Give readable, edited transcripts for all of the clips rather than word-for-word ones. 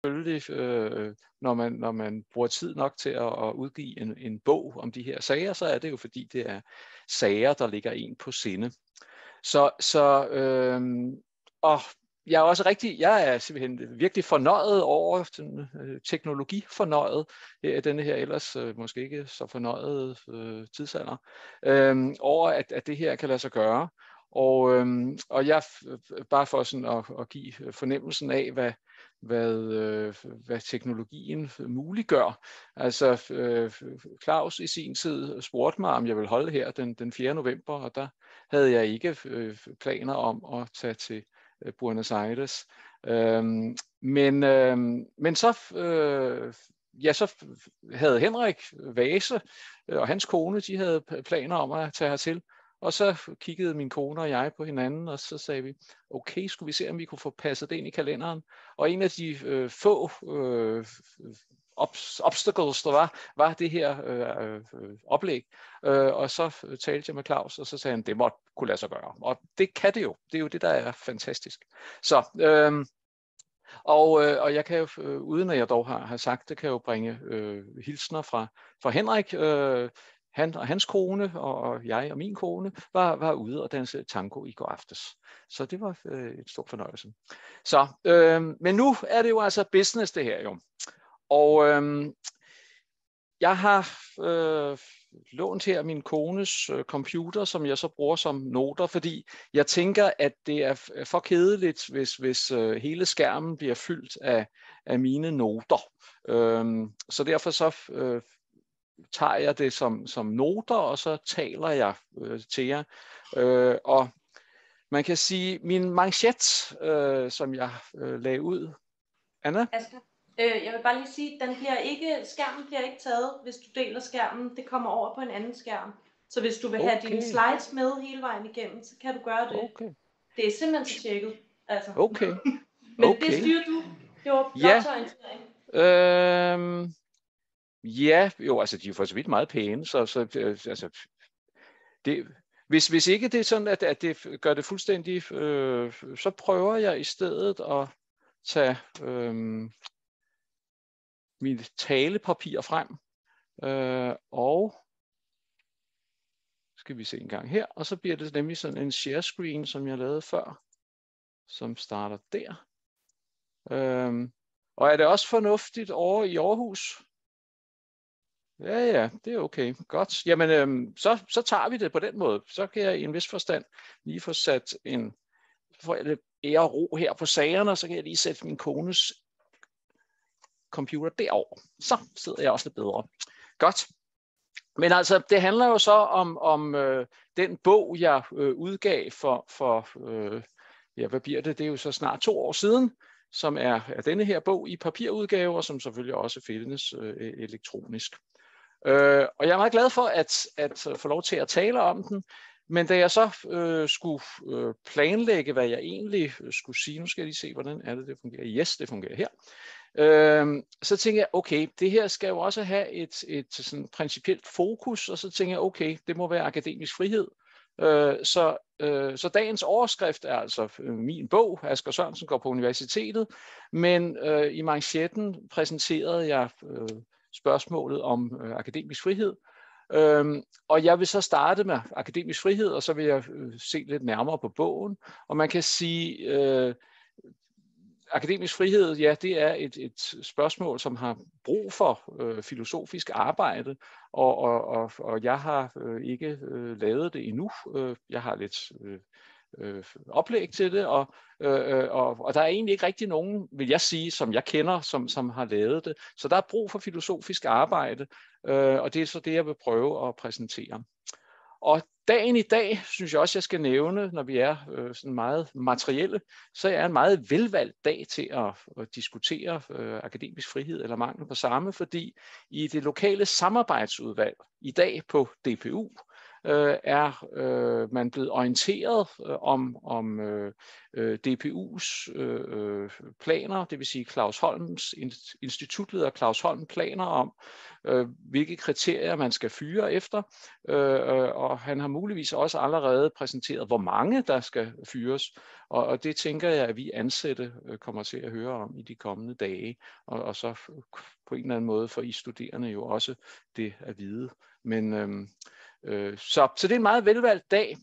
selvfølgelig, når man bruger tid nok til at udgive en bog om de her sager, så er det jo fordi det er sager, der ligger en på sinde. Og jeg er simpelthen virkelig fornøjet over, teknologifornøjet, denne her ellers måske ikke så fornøjede tidsalder, over at det her kan lade sig gøre. Og jeg, bare for sådan at give fornemmelsen af, hvad teknologien muliggør. Altså Claus i sin tid spurgte mig, om jeg ville holde her den 4. november, og der havde jeg ikke planer om at tage til Buenos Aires. Men så havde Henrik Vase og hans kone, de havde planer om at tage hertil. Og så kiggede min kone og jeg på hinanden, og så sagde vi, okay, skulle vi se, om vi kunne få passet det ind i kalenderen. Og en af de få obstacles, der var det her oplæg. Og så talte jeg med Claus, og så sagde han, det måtte kunne lade sig gøre. Og det kan det jo. Det er jo det, der er fantastisk. Så, og jeg kan jo, uden at jeg dog har sagt det, kan jo bringe hilsner fra Henrik. Han og hans kone, og jeg og min kone, var ude og danse tango i går aftes. Så det var et stort fornøjelse. Så, men nu er det jo altså business det her jo. Og jeg har lånt her min kones computer, som jeg så bruger som noter, fordi jeg tænker, at det er for kedeligt, hvis hele skærmen bliver fyldt af mine noter. Så derfor så tager jeg det som noter, og så taler jeg til jer. Og man kan sige, min manchet, som jeg lagde ud. Anna? Asger, jeg vil bare lige sige, skærmen bliver ikke taget, hvis du deler skærmen. Det kommer over på en anden skærm. Så hvis du vil have dine slides med hele vejen igennem, så kan du gøre det. Okay. Det er simpelthen så tjekket. Altså. Okay. Men det styrer du. Det var blot orientering. Ja, jo, altså de er for så vidt meget pæne, så altså, det, hvis ikke det er sådan, at det gør det fuldstændig, så prøver jeg i stedet at tage mit talepapir frem, og skal vi se en gang her, og så bliver det nemlig sådan en share screen, som jeg lavede før, som starter der. Og er det også fornuftigt over i Aarhus? Ja, det er okay. Godt. Jamen, så tager vi det på den måde. Så kan jeg i en vis forstand lige få sat får jeg lidt ære og ro her på sagerne, og så kan jeg lige sætte min kones computer derover. Så sidder jeg også lidt bedre. Godt. Men altså, det handler jo så om den bog, jeg udgav for hvad bliver det? Det er jo så snart 2 år siden, som er denne her bog i papirudgave, og som selvfølgelig også findes elektronisk. Og jeg er meget glad for at få lov til at tale om den, men da jeg så skulle planlægge, hvad jeg egentlig skulle sige, nu skal jeg lige se, hvordan er det fungerer. Yes, det fungerer her. Så tænker jeg, okay, det her skal jo også have et sådan principielt fokus, og så tænker jeg, okay, det må være akademisk frihed. Så dagens overskrift er altså min bog, Asger Sørensen går på universitetet, men i manchetten præsenterede jeg spørgsmålet om akademisk frihed. Og jeg vil så starte med akademisk frihed, og så vil jeg se lidt nærmere på bogen. Og man kan sige, akademisk frihed, ja, det er et spørgsmål, som har brug for filosofisk arbejde, og jeg har ikke lavet det endnu. Jeg har lidt oplæg til det, og der er egentlig ikke rigtig nogen, vil jeg sige, som jeg kender, som har lavet det. Så der er brug for filosofisk arbejde, og det er så det, jeg vil prøve at præsentere. Og dagen i dag, synes jeg også, jeg skal nævne, når vi er sådan meget materielle, så er en meget velvalgt dag til at diskutere akademisk frihed eller mangel på samme, fordi i det lokale samarbejdsudvalg i dag på DPU, er man blevet orienteret om DPU's planer, det vil sige Claus Holms, institutleder Claus Holm planer om, hvilke kriterier man skal fyre efter, og han har muligvis også allerede præsenteret, hvor mange der skal fyres, Og det tænker jeg, at vi ansatte kommer til at høre om i de kommende dage, og så på en eller anden måde får I studerende jo også det at vide. Men så det er en meget velvalgt dag,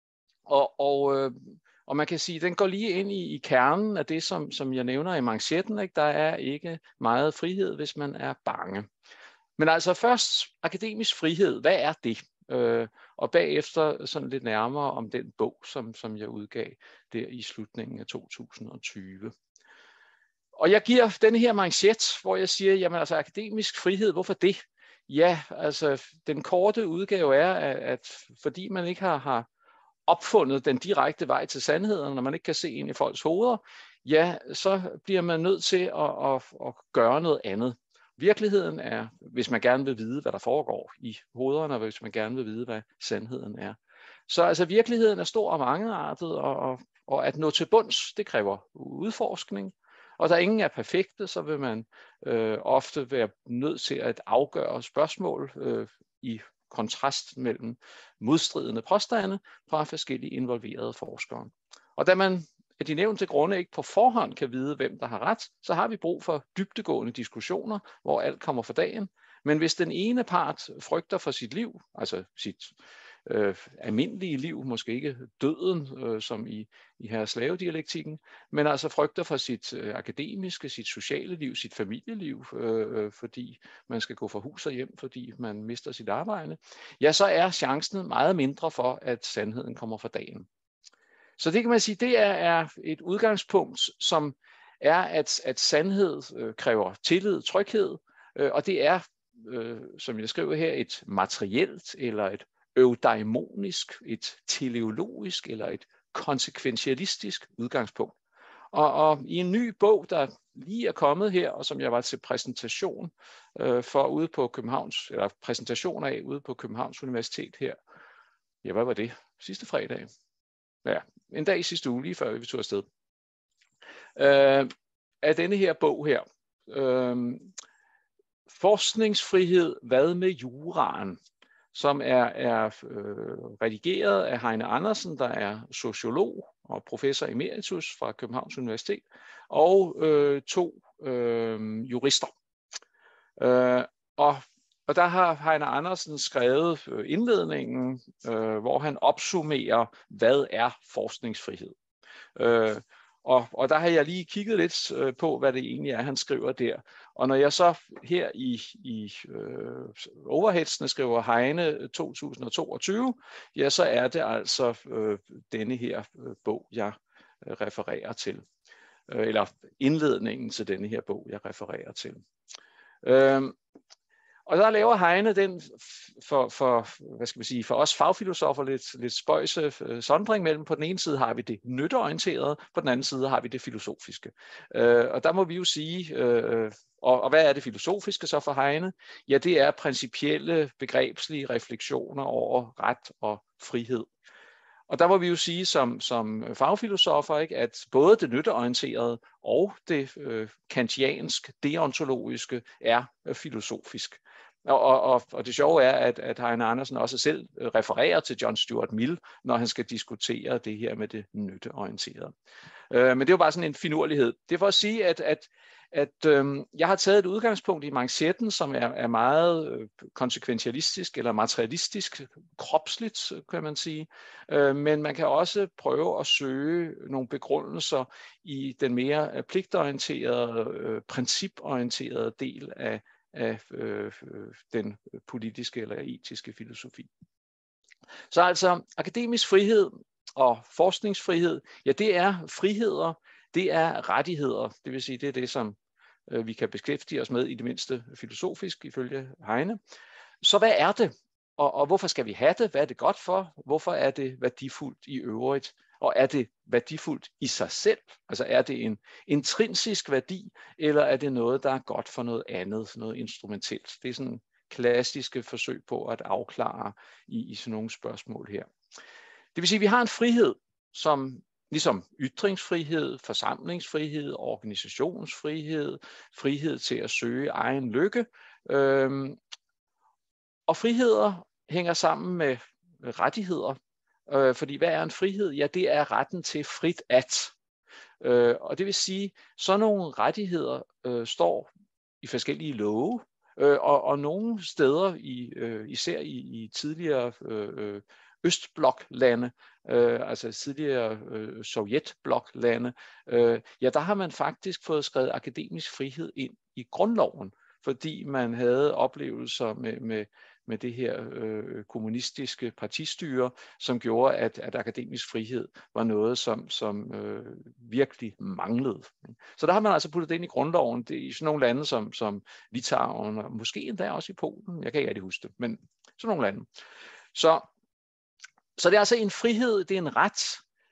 og man kan sige, at den går lige ind i kernen af det, som jeg nævner i manchetten. Ikke? Der er ikke meget frihed, hvis man er bange. Men altså først akademisk frihed, hvad er det? Og bagefter sådan lidt nærmere om den bog, som jeg udgav der i slutningen af 2020. Og jeg giver denne her manchet, hvor jeg siger, jamen altså akademisk frihed, hvorfor det? Ja, altså den korte udgave er, at fordi man ikke har opfundet den direkte vej til sandheden, når man ikke kan se ind i folks hoveder, ja, så bliver man nødt til at gøre noget andet. Virkeligheden er, hvis man gerne vil vide, hvad der foregår i hovederne, og hvis man gerne vil vide, hvad sandheden er. Så altså virkeligheden er stor og mangeartet, og at nå til bunds, det kræver udforskning. Og da ingen er perfekte, så vil man ofte være nødt til at afgøre spørgsmål i kontrast mellem modstridende påstande fra forskellige involverede forskere. Og da man af de nævnte grunde ikke på forhånd kan vide, hvem der har ret, så har vi brug for dybdegående diskussioner, hvor alt kommer for dagen. Men hvis den ene part frygter for sit liv, altså sit almindelige liv, måske ikke døden, som i her slavedialektikken, men altså frygter for sit akademiske, sit sociale liv, sit familieliv, fordi man skal gå fra hus og hjem, fordi man mister sit arbejde, ja, så er chancen meget mindre for, at sandheden kommer for dagen. Så det kan man sige, det er et udgangspunkt, som er, at sandhed kræver tillid, tryghed, og det er, som jeg skriver her, et materielt eller et eudaimonisk, et teleologisk eller et konsekventialistisk udgangspunkt. Og i en ny bog, der lige er kommet her, og som jeg var til præsentation for ude på Københavns, eller præsentation af ude på Københavns Universitet her, ja, hvad var det? Sidste fredag. Ja, en dag i sidste uge, lige før vi tog afsted. Af denne her bog her. Forskningsfrihed, hvad med juraen? Som er redigeret af Heine Andersen, der er sociolog og professor emeritus fra Københavns Universitet, og to jurister. Og der har Heine Andersen skrevet indledningen, hvor han opsummerer, hvad er forskningsfrihed. Og der har jeg lige kigget lidt på, hvad det egentlig er, han skriver der. Og når jeg så her i overheadsene skriver Heine 2022, ja, så er det altså denne her bog, jeg refererer til. Eller indledningen til denne her bog, jeg refererer til. Og der laver Heine den for os fagfilosofer lidt spøjse sondring mellem. På den ene side har vi det nytteorienterede, på den anden side har vi det filosofiske. Og der må vi jo sige, og hvad er det filosofiske så for Heine? Ja, det er principielle begrebslige refleksioner over ret og frihed. Og der må vi jo sige som fagfilosofer, ikke, at både det nytteorienterede og det kantiansk deontologiske er filosofisk. Og det sjove er, at Heine Andersen også selv refererer til John Stuart Mill, når han skal diskutere det her med det nytteorienterede. Men det er jo bare sådan en finurlighed. Det er for at sige, at jeg har taget et udgangspunkt i manchetten, som er meget konsekventialistisk eller materialistisk, kropsligt, kan man sige. Men man kan også prøve at søge nogle begrundelser i den mere pligtorienterede, principorienterede del af den politiske eller etiske filosofi. Så altså akademisk frihed og forskningsfrihed, ja, det er friheder, det er rettigheder, det vil sige, det er det, som vi kan beskæftige os med i det mindste filosofisk, ifølge Heine. Så hvad er det, og hvorfor skal vi have det? Hvad er det godt for? Hvorfor er det værdifuldt i øvrigt? Og er det værdifuldt i sig selv? Altså er det en intrinsisk værdi, eller er det noget, der er godt for noget andet, noget instrumentelt? Det er sådan klassiske forsøg på at afklare i sådan nogle spørgsmål her. Det vil sige, at vi har en frihed, som ligesom ytringsfrihed, forsamlingsfrihed, organisationsfrihed, frihed til at søge egen lykke. Og friheder hænger sammen med rettigheder, Fordi hvad er en frihed? Ja, det er retten til frit at. Og det vil sige, sådan nogle rettigheder står i forskellige love, og nogle steder, især i tidligere Østbloklande, altså tidligere Sovjetbloklande, ja, der har man faktisk fået skrevet akademisk frihed ind i grundloven, fordi man havde oplevelser med det her kommunistiske partistyre, som gjorde, at akademisk frihed var noget, som virkelig manglede. Så der har man altså puttet det ind i grundloven. Det er i sådan nogle lande som Litauen, og måske endda også i Polen. Jeg kan ikke rigtig huske det, men sådan nogle lande. Så det er altså en frihed, det er en ret.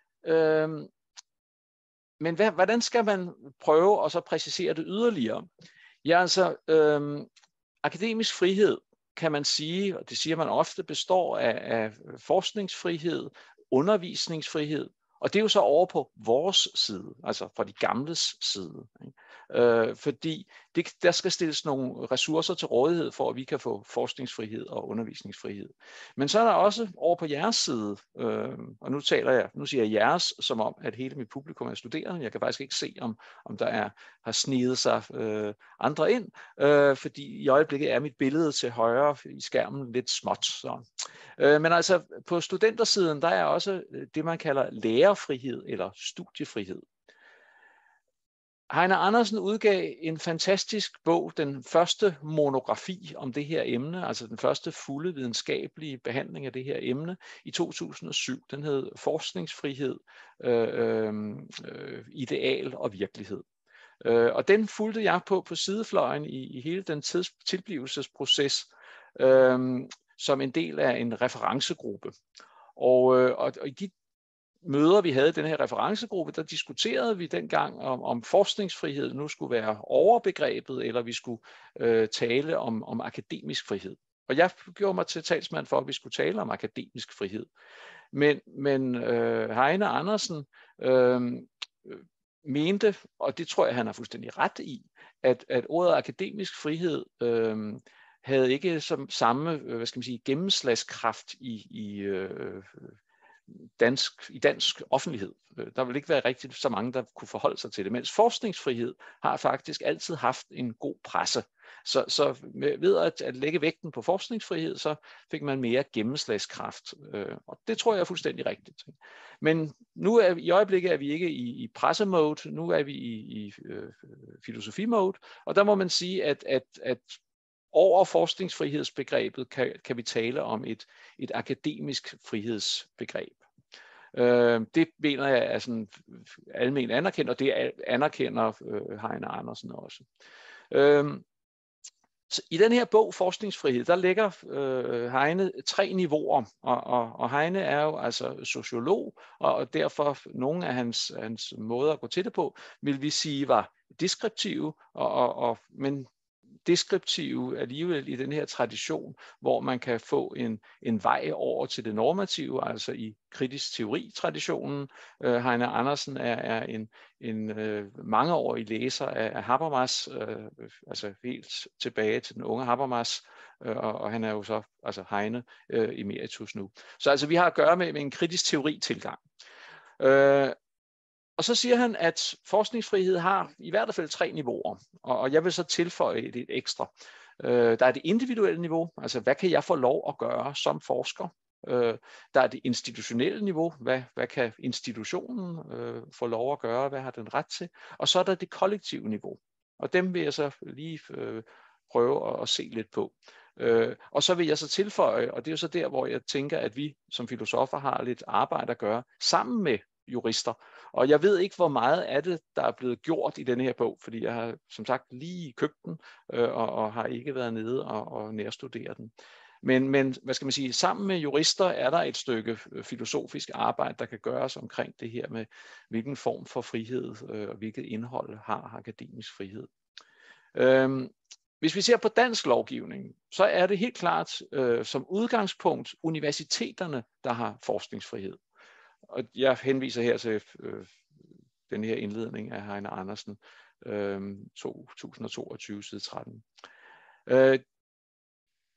Men hvordan skal man prøve at så præcisere det yderligere? Ja, altså akademisk frihed, kan man sige, og det siger man ofte, består af forskningsfrihed, undervisningsfrihed, og det er jo så over på vores side, altså fra de gamles side. Fordi der skal stilles nogle ressourcer til rådighed for, at vi kan få forskningsfrihed og undervisningsfrihed. Men så er der også over på jeres side, og nu siger jeg jeres, som om, at hele mit publikum er studerende. Jeg kan faktisk ikke se, om der har sneget sig andre ind, fordi i øjeblikket er mit billede til højre i skærmen lidt småt. Så. Men altså på studentersiden, der er også det, man kalder lærerfrihed eller studiefrihed. Heine Andersen udgav en fantastisk bog, den første monografi om det her emne, altså den første fulde videnskabelige behandling af det her emne i 2007. Den hed Forskningsfrihed, ideal og virkelighed. Og den fulgte jeg på sidefløjen i hele den tilblivelsesproces som en del af en referencegruppe. Og i de møder, vi havde i den her referencegruppe, der diskuterede vi dengang om forskningsfrihed nu skulle være overbegrebet, eller vi skulle tale om akademisk frihed. Og jeg gjorde mig til talsmand for, at vi skulle tale om akademisk frihed. Men Heine Andersen mente, og det tror jeg, han har fuldstændig ret i, at ordet akademisk frihed havde ikke som samme gennemslagskraft i dansk offentlighed. Der vil ikke være rigtig så mange, der kunne forholde sig til det, mens forskningsfrihed har faktisk altid haft en god presse. Så ved at lægge vægten på forskningsfrihed, så fik man mere gennemslagskraft. Og det tror jeg er fuldstændig rigtigt. Men nu i øjeblikket er vi ikke i pressemode, nu er vi i filosofimode, og der må man sige, at over forskningsfrihedsbegrebet kan vi tale om et akademisk frihedsbegreb. Det mener jeg er sådan almen anerkendt, og det anerkender Heine Andersen også. I den her bog, Forskningsfrihed, der ligger Heine 3 niveauer, og Heine er jo altså sociolog, og derfor nogle af hans måder at gå til det på, vil vi sige var deskriptive, men deskriptive alligevel i den her tradition, hvor man kan få en vej over til det normative, altså i kritisk teori-traditionen. Heine Andersen er en mangeårig læser af Habermas, altså helt tilbage til den unge Habermas, og han er jo så altså Heine emeritus nu. Så altså vi har at gøre med en kritisk teori-tilgang. Og så siger han, at forskningsfrihed har i hvert fald 3 niveauer, og jeg vil så tilføje et ekstra. Der er det individuelle niveau, altså hvad kan jeg få lov at gøre som forsker? Der er det institutionelle niveau, hvad kan institutionen få lov at gøre, hvad har den ret til? Og så er der det kollektive niveau, og dem vil jeg så lige prøve at se lidt på. Og så vil jeg så tilføje, og det er jo så der, hvor jeg tænker, at vi som filosofer har lidt arbejde at gøre sammen med jurister. Og jeg ved ikke, hvor meget af det, der er blevet gjort i denne her bog, fordi jeg har som sagt lige købt den, og har ikke været nede og nærstudere den. Men hvad skal man sige, sammen med jurister er der et stykke filosofisk arbejde, der kan gøres omkring det her med, hvilken form for frihed og hvilket indhold har akademisk frihed. Hvis vi ser på dansk lovgivning, så er det helt klart som udgangspunkt universiteterne, der har forskningsfrihed. Og jeg henviser her til den her indledning af Heine Andersen, 2022, side 13.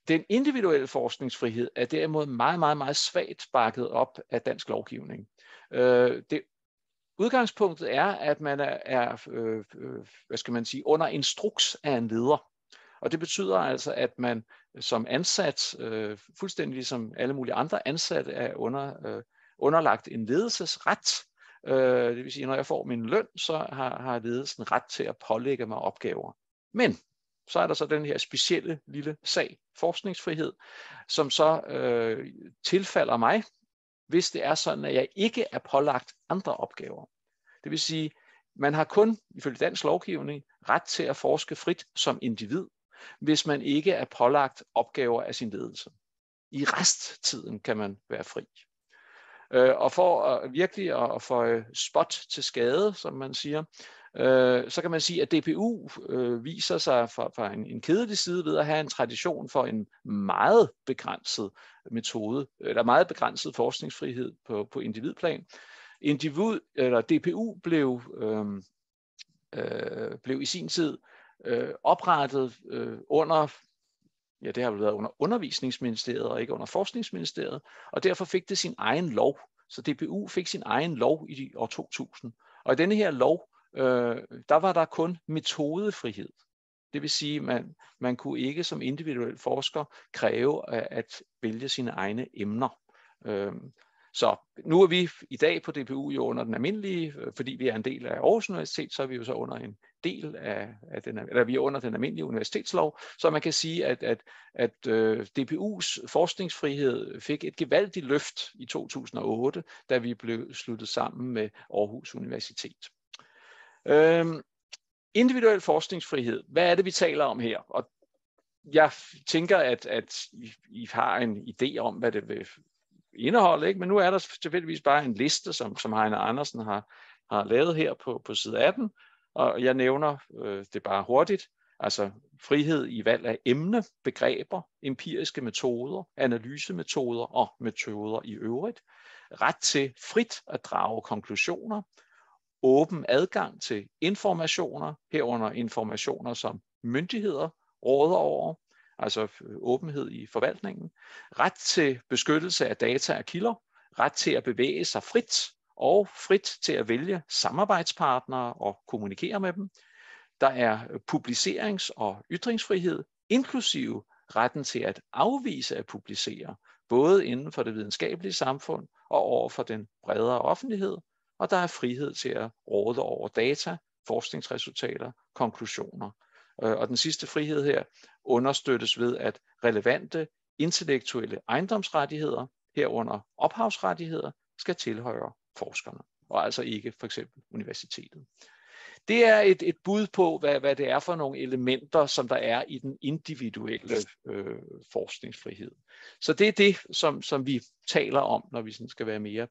Den individuelle forskningsfrihed er derimod meget, meget, meget svagt bakket op af dansk lovgivning. Udgangspunktet er, at man hvad skal man sige, under instruks af en leder. Og det betyder altså, at man som ansat, fuldstændig ligesom alle mulige andre ansatte, er underlagt en ledelsesret. Det vil sige, når jeg får min løn, så har ledelsen ret til at pålægge mig opgaver. Men så er der så den her specielle lille sag, forskningsfrihed, som så tilfalder mig, hvis det er sådan, at jeg ikke er pålagt andre opgaver. Det vil sige, man har kun, ifølge dansk lovgivning, ret til at forske frit som individ, hvis man ikke er pålagt opgaver af sin ledelse. I resttiden kan man være fri. Og for virkelig at få spot til skade, som man siger, så kan man sige, at DPU viser sig fra en kedelig side ved at have en tradition for en meget begrænset metode, eller meget begrænset forskningsfrihed på individplan. DPU blev i sin tid oprettet under, ja, det har været under Undervisningsministeriet og ikke under Forskningsministeriet, og derfor fik det sin egen lov. Så DPU fik sin egen lov i år 2000. Og i denne her lov, der var der kun metodefrihed. Det vil sige, man kunne ikke som individuel forsker kræve at vælge sine egne emner. Så nu er vi i dag på DPU jo under den almindelige, fordi vi er en del af Aarhus Universitet, så er vi jo så under en del af den, eller vi er under den almindelige universitetslov, så man kan sige, at DPU's forskningsfrihed fik et gevaldigt løft i 2008, da vi blev sluttet sammen med Aarhus Universitet. Individuel forskningsfrihed, hvad er det, vi taler om her? Og jeg tænker, at I har en idé om, hvad det vil indeholde, ikke? Men nu er der tilfældigvis bare en liste, som Heine Andersen har lavet her på side 18, og jeg nævner det bare hurtigt. Altså frihed i valg af emne, begreber, empiriske metoder, analysemetoder og metoder i øvrigt. Ret til frit at drage konklusioner. Åben adgang til informationer, herunder informationer som myndigheder råder over. Altså åbenhed i forvaltningen. Ret til beskyttelse af data og kilder. Ret til at bevæge sig frit og frit til at vælge samarbejdspartnere og kommunikere med dem. Der er publicerings- og ytringsfrihed, inklusive retten til at afvise at publicere, både inden for det videnskabelige samfund og over for den bredere offentlighed. Og der er frihed til at råde over data, forskningsresultater, konklusioner. Og den sidste frihed her understøttes ved, at relevante intellektuelle ejendomsrettigheder, herunder ophavsrettigheder, skal tilhøre forskerne, og altså ikke for eksempel universitetet. Det er et bud på, hvad det er for nogle elementer, som der er i den individuelle forskningsfrihed. Så det er det, som vi taler om, når vi sådan skal være mere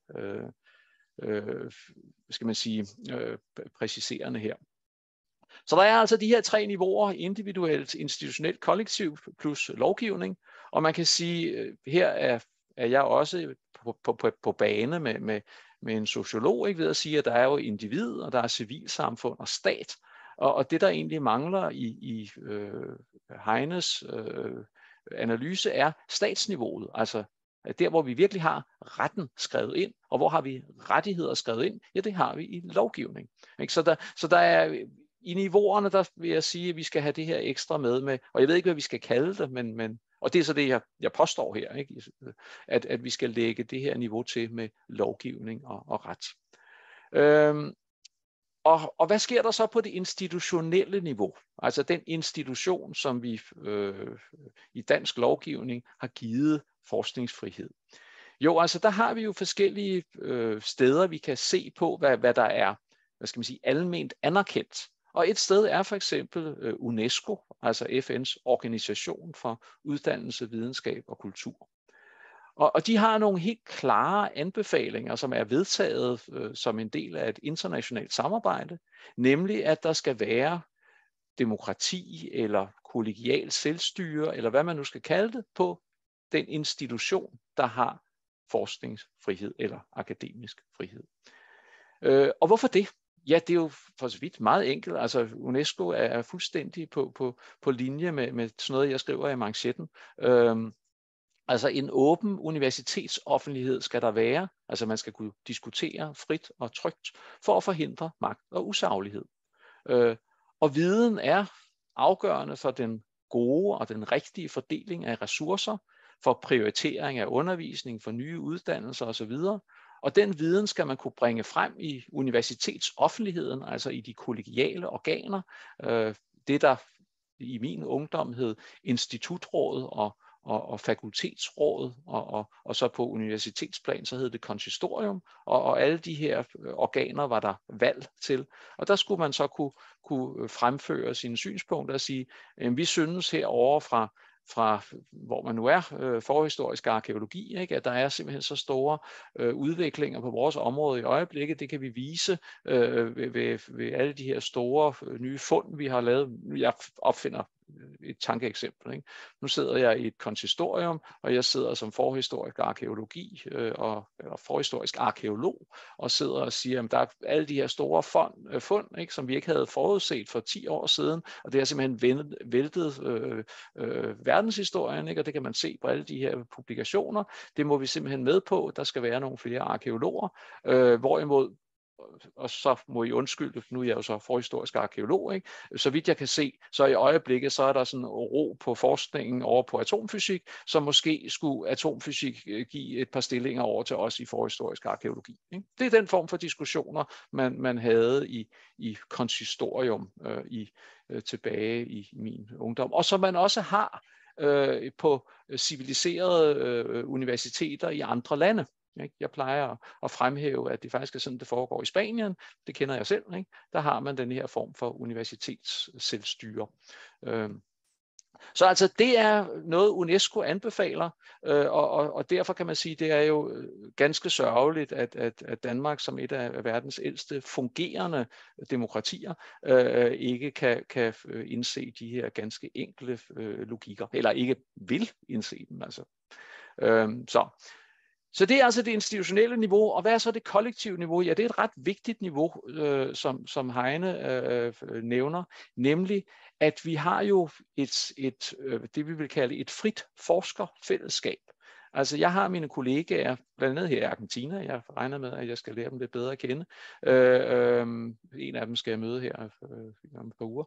skal man sige, præciserende her. Så der er altså de her 3 niveauer, individuelt, institutionelt, kollektiv plus lovgivning, og man kan sige, her er jeg også på bane med en sociolog, ikke, ved at sige, at der er jo individ, og der er civilsamfund og stat, og det der egentlig mangler i Heines analyse er statsniveauet, altså der, hvor vi virkelig har retten skrevet ind, og hvor har vi rettigheder skrevet ind? Ja, det har vi i lovgivning. Ikke? Så der er i niveauerne, der vil jeg sige, at vi skal have det her ekstra med, og jeg ved ikke, hvad vi skal kalde det, men og det er så det, jeg påstår her, ikke? At vi skal lægge det her niveau til med lovgivning og ret. Og hvad sker der så på det institutionelle niveau? Altså den institution, som vi i dansk lovgivning har givet forskningsfrihed. Jo, altså der har vi jo forskellige steder, vi kan se på, hvad der er, hvad skal man sige, alment anerkendt. Og et sted er for eksempel UNESCO, altså FN's organisation for uddannelse, videnskab og kultur. Og de har nogle helt klare anbefalinger, som er vedtaget som en del af et internationalt samarbejde, nemlig at der skal være demokrati eller kollegial selvstyre, eller hvad man nu skal kalde det, på den institution, der har forskningsfrihed eller akademisk frihed. Og hvorfor det? Ja, det er jo for så vidt meget enkelt. Altså UNESCO er fuldstændig på linje med sådan noget, jeg skriver i manchetten. Altså en åben universitetsoffentlighed skal der være. Altså man skal kunne diskutere frit og trygt for at forhindre magt og usaglighed. Og viden er afgørende for den gode og den rigtige fordeling af ressourcer, for prioritering af undervisning, for nye uddannelser osv. Og den viden skal man kunne bringe frem i universitetsoffentligheden, altså i de kollegiale organer. Det, der i min ungdom hed institutråd og fakultetsråd, og så på universitetsplan, så hed det konsistorium, og alle de her organer var der valg til. Og der skulle man så kunne fremføre sine synspunkter og sige, vi synes herovre fra hvor man nu er, forhistorisk arkæologi, ikke? At der er simpelthen så store udviklinger på vores område i øjeblikket. Det kan vi vise ved alle de her store nye fund, vi har lavet. Jeg opfinder et tankeeksempel. Ikke? Nu sidder jeg i et konsistorium, og jeg sidder som forhistorisk arkæologi eller forhistorisk arkæolog, og sidder og siger, at der er alle de her store fund, ikke, som vi ikke havde forudset for 10 år siden, og det har simpelthen væltet verdenshistorien, ikke? Og det kan man se på alle de her publikationer. Det må vi simpelthen med på. Der skal være nogle flere arkæologer, hvorimod, og så må I undskylde, nu er jeg jo så forhistorisk arkæolog, ikke? Så vidt jeg kan se, så i øjeblikket, så er der sådan ro på forskningen over på atomfysik, så måske skulle atomfysik give et par stillinger over til os i forhistorisk arkæologi. Ikke? Det er den form for diskussioner, man havde i konsistorium tilbage i min ungdom, og som man også har på civiliserede universiteter i andre lande. Jeg plejer at fremhæve, at det faktisk er sådan, det foregår i Spanien. Det kender jeg selv. Ikke? Der har man den her form for universitetsselvstyre. Så altså det er noget, UNESCO anbefaler, og derfor kan man sige, at det er jo ganske sørgeligt, at Danmark som et af verdens ældste fungerende demokratier ikke kan indse de her ganske enkle logikker, eller ikke vil indse dem. Altså. Så det er altså det institutionelle niveau, og hvad er så det kollektive niveau? Ja, det er et ret vigtigt niveau, som Heine nævner, nemlig at vi har jo det vi vil kalde et frit forskerfællesskab. Altså jeg har mine kollegaer, blandt andet her i Argentina, jeg regner med, at jeg skal lære dem lidt bedre at kende. En af dem skal jeg møde her om et par uger.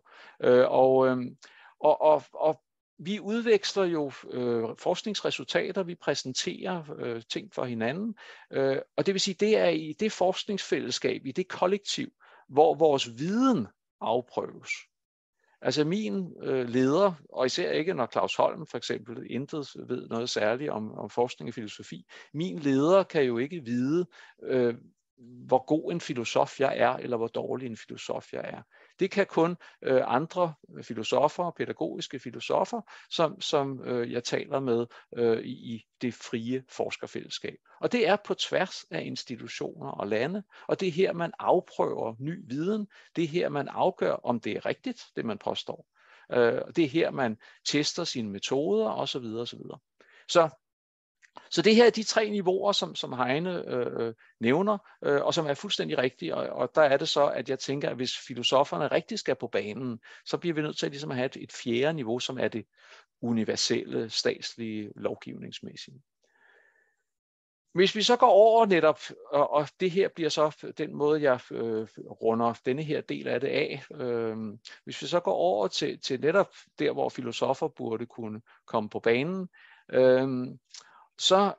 Og vi udveksler jo forskningsresultater, vi præsenterer ting for hinanden, og det vil sige, det er i det forskningsfællesskab, i det kollektiv, hvor vores viden afprøves. Altså min leder, og især ikke når Claus Holm for eksempel intet ved noget særligt om forskning og filosofi, min leder kan jo ikke vide, hvor god en filosof jeg er, eller hvor dårlig en filosof jeg er. Det kan kun andre filosofer, pædagogiske filosofer, som jeg taler med i det frie forskerfællesskab. Og det er på tværs af institutioner og lande, og det er her, man afprøver ny viden. Det er her, man afgør, om det er rigtigt, det man påstår. Det er her, man tester sine metoder osv. osv. Så det her er de 3 niveauer, som Heine nævner, og som er fuldstændig rigtige. Og der er det så, at jeg tænker, at hvis filosoferne rigtig skal på banen, så bliver vi nødt til ligesom at have et 4. niveau, som er det universelle, statslige, lovgivningsmæssige. Hvis vi så går over netop, og det her bliver så den måde, jeg runder denne her del af det af. Hvis vi så går over til netop der, hvor filosofer burde kunne komme på banen, så,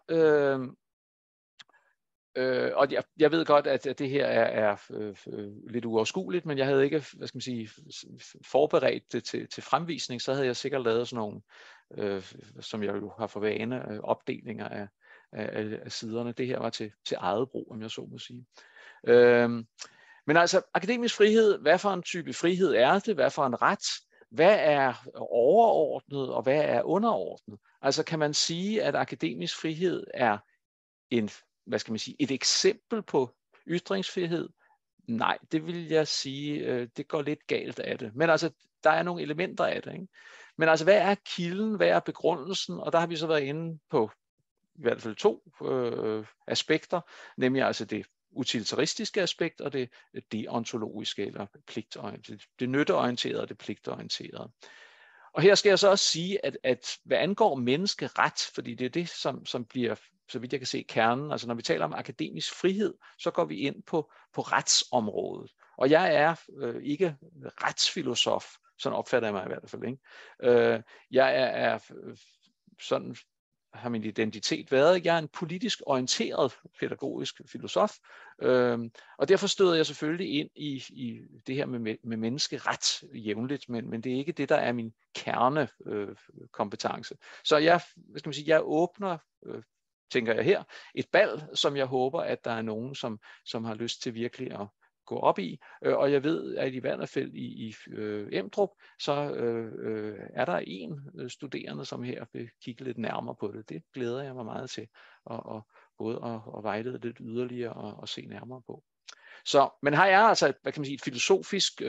og jeg ved godt, at det her er lidt uoverskueligt, men jeg havde ikke, forberedt det til fremvisning, så havde jeg sikkert lavet sådan nogle, som jeg jo har for vane, opdelinger af siderne. Det her var til eget brug, om jeg så må sige. Men altså, akademisk frihed, hvad for en type frihed er det? Hvad for en ret? Hvad er overordnet, og hvad er underordnet? Altså kan man sige, at akademisk frihed er et eksempel på ytringsfrihed? Nej, det vil jeg sige, det går lidt galt af det. Men altså, der er nogle elementer af det. Ikke? Men altså, hvad er kilden? Hvad er begrundelsen? Og der har vi så været inde på i hvert fald 2 aspekter, nemlig altså det utilitaristiske aspekt og det deontologiske eller pligtorienterede, det nytteorienterede og det pligtorienterede. Og her skal jeg så også sige, at hvad angår menneskeret, fordi det er det, som bliver, så vidt jeg kan se, kernen, altså når vi taler om akademisk frihed, så går vi ind på retsområdet. Og jeg er ikke retsfilosof, sådan opfatter jeg mig i hvert fald ikke. Jeg er sådan har min identitet været. Jeg er en politisk orienteret pædagogisk filosof, og derfor støder jeg selvfølgelig ind i det her med menneskeret jævnligt, men det er ikke det, der er min kernekompetence. Så jeg åbner, tænker jeg her, et bal, som jeg håber, at der er nogen, som har lyst til virkelig at gå op i, og jeg ved, at i Vanderfelt i Emdrup, så er der en studerende, som her vil kigge lidt nærmere på det. Det glæder jeg mig meget til, både at vejlede lidt yderligere og se nærmere på. Så, men her er altså et filosofisk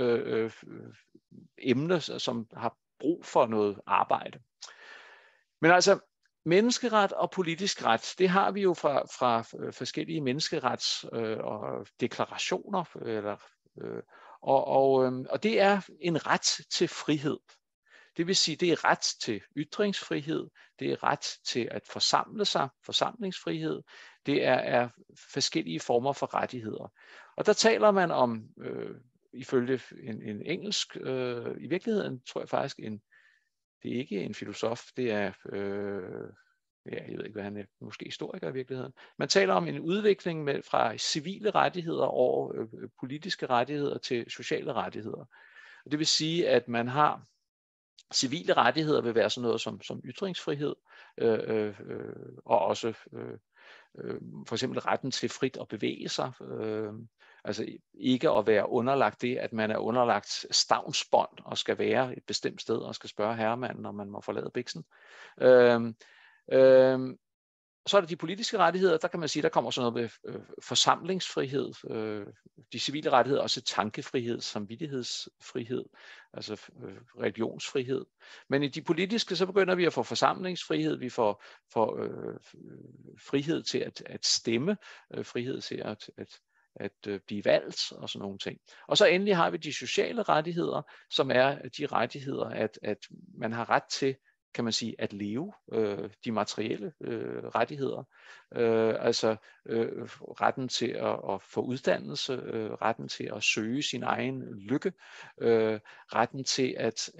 emne, som har brug for noget arbejde. Men altså, menneskeret og politisk ret, det har vi jo fra forskellige menneskerets og deklarationer, og det er en ret til frihed. Det vil sige, det er ret til ytringsfrihed, det er ret til at forsamle sig, forsamlingsfrihed, det er forskellige former for rettigheder. Og der taler man om, ifølge en engelsk, i virkeligheden tror jeg faktisk det er ikke en filosof, det er, jeg ved ikke, hvad han er, måske historiker i virkeligheden. Man taler om en udvikling fra civile rettigheder over politiske rettigheder til sociale rettigheder. Og det vil sige, at man har civile rettigheder vil være sådan noget som ytringsfrihed, og også for eksempel retten til frit at bevæge sig, altså ikke at være underlagt det, at man er underlagt stavnsbånd og skal være et bestemt sted og skal spørge herremanden, når man må forlade biksen. Så er der de politiske rettigheder, der kan man sige, der kommer sådan noget med forsamlingsfrihed, de civile rettigheder, også tankefrihed, samvittighedsfrihed, altså religionsfrihed. Men i de politiske, så begynder vi at få forsamlingsfrihed, vi får frihed til at stemme, frihed til at blive valgt og sådan nogle ting. Og så endelig har vi de sociale rettigheder, som er de rettigheder, at man har ret til, kan man sige, at leve, de materielle rettigheder, altså retten til at få uddannelse, retten til at søge sin egen lykke, retten til at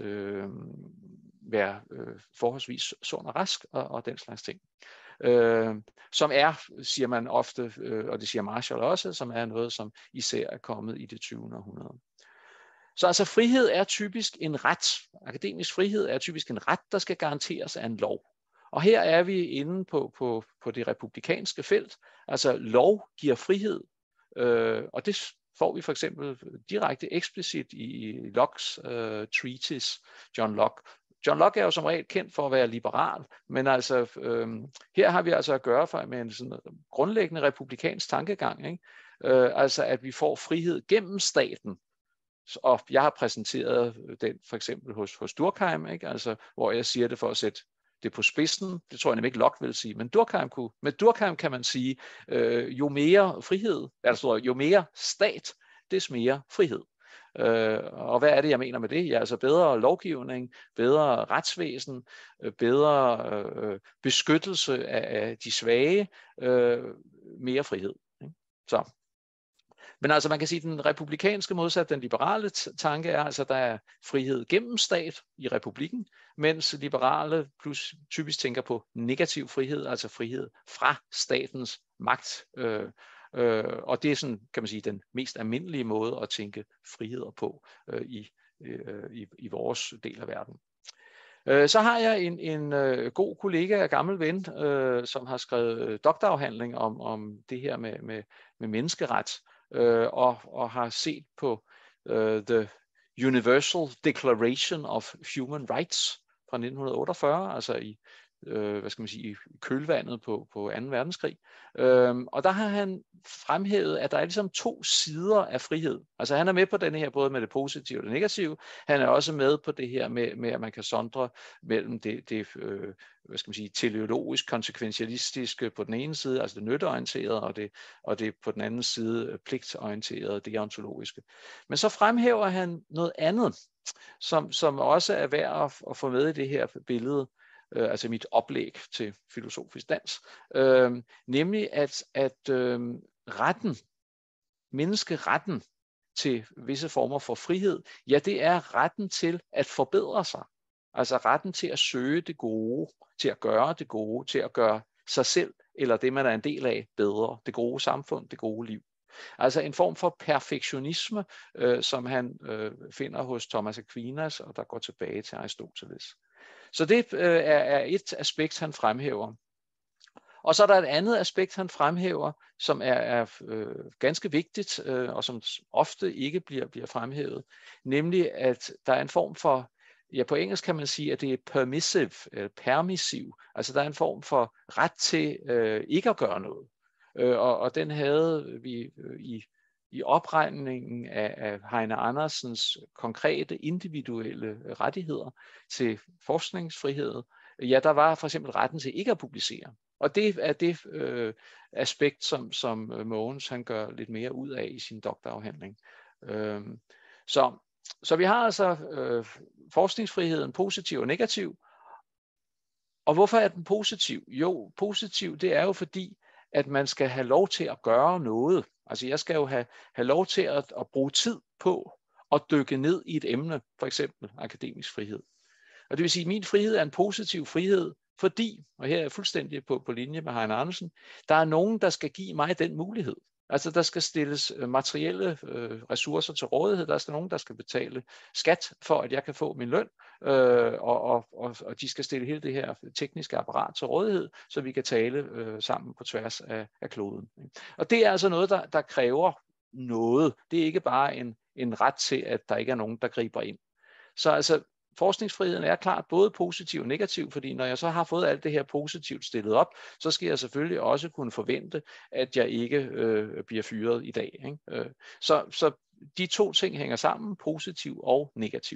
være forholdsvis sund og rask og den slags ting. Som er, siger man ofte, og det siger Marshall også, som er noget, som især er kommet i det 20. århundrede. Så altså frihed er typisk en ret. Akademisk frihed er typisk en ret, der skal garanteres af en lov. Og her er vi inde på det republikanske felt. Altså lov giver frihed, og det får vi for eksempel direkte eksplicit i Locke's treatise, John Locke. John Locke er jo som regel kendt for at være liberal, men altså her har vi altså at gøre med en sådan grundlæggende republikansk tankegang, ikke? Altså at vi får frihed gennem staten. Og jeg har præsenteret den for eksempel hos Durkheim, ikke? Altså, hvor jeg siger det for at sætte det på spidsen. Det tror jeg nemlig ikke Locke vil sige, men med Durkheim kan man sige, jo mere frihed, altså jo mere stat, des mere frihed. Og hvad er det, jeg mener med det? Ja, altså bedre lovgivning, bedre retsvæsen, bedre beskyttelse af de svage, mere frihed. Ikke? Så. Men altså man kan sige, at den republikanske modsat, den liberale tanke er altså, at der er frihed gennem stat i republikken, mens liberale plus typisk tænker på negativ frihed, altså frihed fra statens magt. Og det er sådan, kan man sige, den mest almindelige måde at tænke friheder på i vores del af verden. Så har jeg en god kollega og gammel ven, som har skrevet doktorafhandling om det her med menneskeret. Og har set på The Universal Declaration of Human Rights fra 1948, altså i hvad skal man sige, i kølvandet på 2. verdenskrig. Og der har han fremhævet, at der er ligesom 2 sider af frihed. Altså han er med på den her, både med det positive og det negative. Han er også med på det her med at man kan sondre mellem det hvad skal man sige, teleologisk konsekventialistiske på den ene side, altså det nytteorienterede, og det på den anden side pligtorienterede, deontologiske. Men så fremhæver han noget andet, som også er værd at få med i det her billede, altså mit oplæg til filosofisk dans, nemlig at menneskeretten til visse former for frihed, ja, det er retten til at forbedre sig. Altså retten til at søge det gode, til at gøre det gode, til at gøre sig selv eller det, man er en del af, bedre. Det gode samfund, det gode liv. Altså en form for perfektionisme, som han finder hos Thomas Aquinas, og der går tilbage til Aristoteles. Så det er et aspekt, han fremhæver. Og så er der et andet aspekt, han fremhæver, som er ganske vigtigt, og som ofte ikke bliver fremhævet, nemlig at der er en form for, ja, på engelsk kan man sige, at det er permissiv, altså der er en form for ret til ikke at gøre noget. Og den havde vi i opregningen af Heine Andersens konkrete individuelle rettigheder til forskningsfrihed. Ja, der var for eksempel retten til ikke at publicere. Og det er det aspekt, som Mogens han gør lidt mere ud af i sin doktorafhandling. Så vi har altså forskningsfriheden positiv og negativ. Og hvorfor er den positiv? Jo, positiv det er jo fordi, at man skal have lov til at gøre noget. Altså jeg skal jo have lov til at bruge tid på at dykke ned i et emne, for eksempel akademisk frihed. Og det vil sige, at min frihed er en positiv frihed, fordi, og her er jeg fuldstændig på linje med Heine Andersen, der er nogen, der skal give mig den mulighed. Altså der skal stilles materielle ressourcer til rådighed, der er nogen, der skal betale skat for, at jeg kan få min løn, og de skal stille hele det her tekniske apparat til rådighed, så vi kan tale sammen på tværs af kloden. Og det er altså noget, der kræver noget. Det er ikke bare en ret til, at der ikke er nogen, der griber ind. Så altså forskningsfriheden er klart både positiv og negativ, fordi når jeg så har fået alt det her positivt stillet op, så skal jeg selvfølgelig også kunne forvente, at jeg ikke bliver fyret i dag. Ikke? Så de 2 ting hænger sammen, positiv og negativ.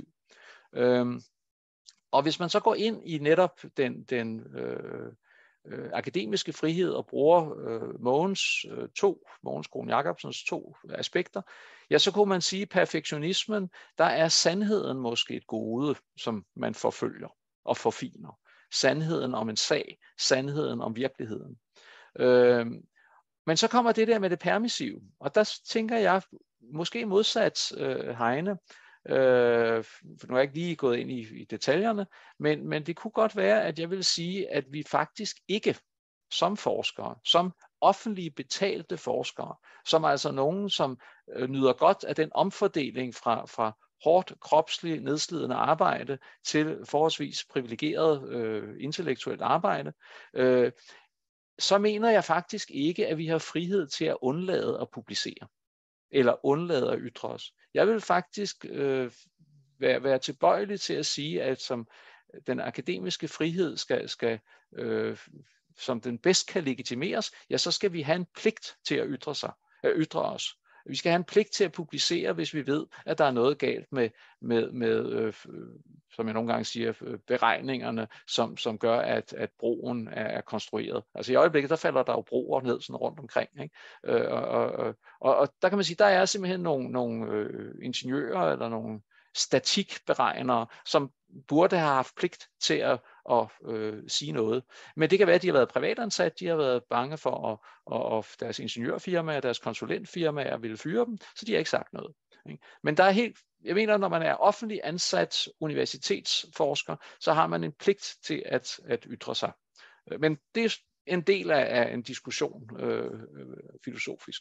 Og hvis man så går ind i netop den akademiske frihed og bruger Mogens Krohn Jakobsens 2 aspekter, ja, så kunne man sige, at perfektionismen, der er sandheden måske et gode, som man forfølger og forfiner. Sandheden om en sag, sandheden om virkeligheden. Men så kommer det der med det permissive, og der tænker jeg måske modsat Heine, for nu er jeg ikke lige gået ind i detaljerne, men det kunne godt være, at jeg vil sige, at vi faktisk ikke som forskere, som offentlige betalte forskere, som altså nogen, som nyder godt af den omfordeling fra hårdt, kropsligt nedslidende arbejde til forholdsvis privilegeret intellektuelt arbejde, så mener jeg faktisk ikke, at vi har frihed til at undlade at publicere eller undlade at ytre os. Jeg vil faktisk være tilbøjelig til at sige, at som den akademiske frihed skal som den bedst kan legitimeres, ja, så skal vi have en pligt til at ytre os. Vi skal have en pligt til at publicere, hvis vi ved, at der er noget galt med som jeg nogle gange siger, beregningerne, som gør, at broen er konstrueret. Altså i øjeblikket, der falder der jo broer ned sådan rundt omkring. Ikke? Og der kan man sige, der er simpelthen nogle ingeniører eller nogle statikberegnere, som burde have haft pligt til at sige noget. Men det kan være, at de har været privatansat, de har været bange for, at deres ingeniørfirmaer, deres konsulentfirmaer ville fyre dem, så de har ikke sagt noget. Men der er jeg mener, når man er offentlig ansat universitetsforsker, så har man en pligt til at ytre sig. Men det er en del af en diskussion filosofisk.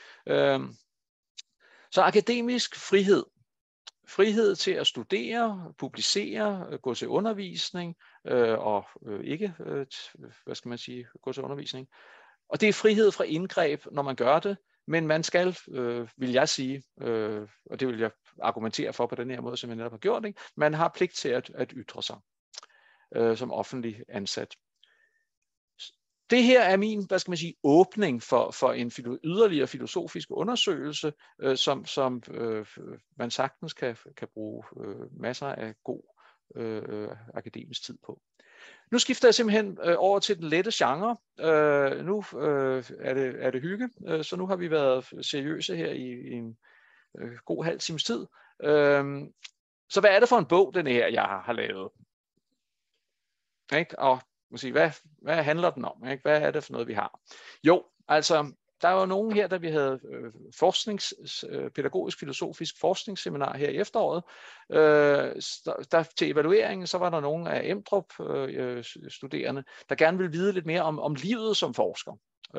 Så akademisk frihed. Frihed til at studere, publicere, gå til undervisning og ikke, gå til undervisning. Og det er frihed fra indgreb, når man gør det, men man skal, vil jeg sige, og det vil jeg argumentere for på den her måde, som jeg netop har gjort, ikke? Man har pligt til at ytre sig som offentlig ansat. det her er min, hvad skal man sige, åbning for en yderligere filosofisk undersøgelse, som man sagtens kan bruge masser af god akademisk tid på. Nu skifter jeg simpelthen over til den lette genre. Nu er det hygge, så nu har vi været seriøse her i en god halv times tid. Så hvad er det for en bog, den her, jeg har lavet? Ikke? Og hvad handler den om? Ikke? Hvad er det for noget, vi har? Jo, altså, der var nogen her, da vi havde pædagogisk filosofisk forskningsseminar her i efteråret. Der til evalueringen, så var der nogle af Emdrup studerende, der gerne ville vide lidt mere om livet som forsker.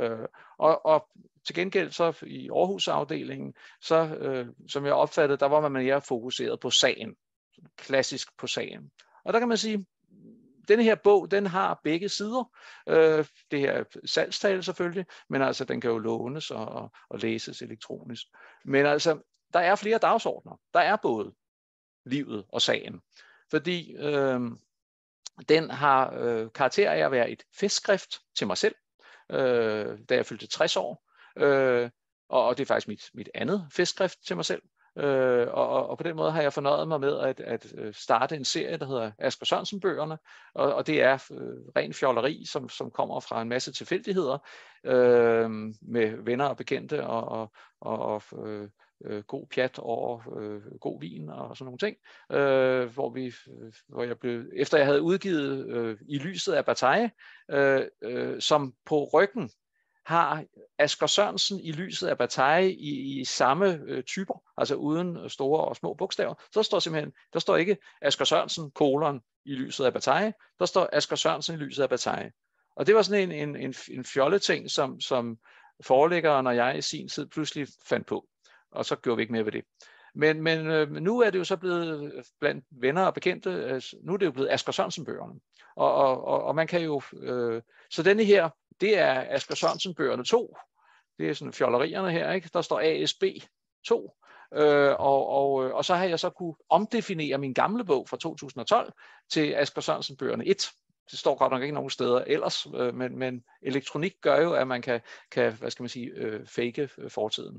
Og til gengæld så i Aarhus-afdelingen, så som jeg opfattede, der var man mere fokuseret på sagen. Klassisk på sagen. Og der kan man sige, denne her bog, den har begge sider. Det her salgstale selvfølgelig, men altså den kan jo lånes og læses elektronisk. Men altså, der er flere dagsordner. Der er både livet og sagen. Fordi den har karakter af at være et festskrift til mig selv, da jeg fyldte 60 år. Og det er faktisk mit andet festskrift til mig selv. Og på den måde har jeg fornøjet mig med at starte en serie, der hedder Asger Sørensen-bøgerne, og det er ren fjolleri, som kommer fra en masse tilfældigheder med venner og bekendte og god pjat over god vin og sådan nogle ting, hvor jeg blev, efter jeg havde udgivet I lyset af Bataille, som på ryggen har Asger Sørensen I lyset af Bataille i samme typer, altså uden store og små bogstaver. Så står simpelthen, der står ikke Asger Sørensen, I lyset af Bataille, der står Asger Sørensen I lyset af Bataille. Og det var sådan en fjolleting, som forelæggeren og jeg i sin tid pludselig fandt på, og så gjorde vi ikke mere ved det. Men nu er det jo så blevet blandt venner og bekendte, nu er det jo blevet Asger Sørensen-bøgerne. Og man kan jo, så denne her, det er Asger Sørensen-bøgerne 2. Det er sådan fjollerierne her, ikke? Der står ASB 2. Og så har jeg så kunne omdefinere min gamle bog fra 2012 til Asger Sørensen-bøgerne 1. Det står godt nok ikke nogen steder ellers, men elektronik gør jo, at man kan hvad skal man sige, fake fortiden.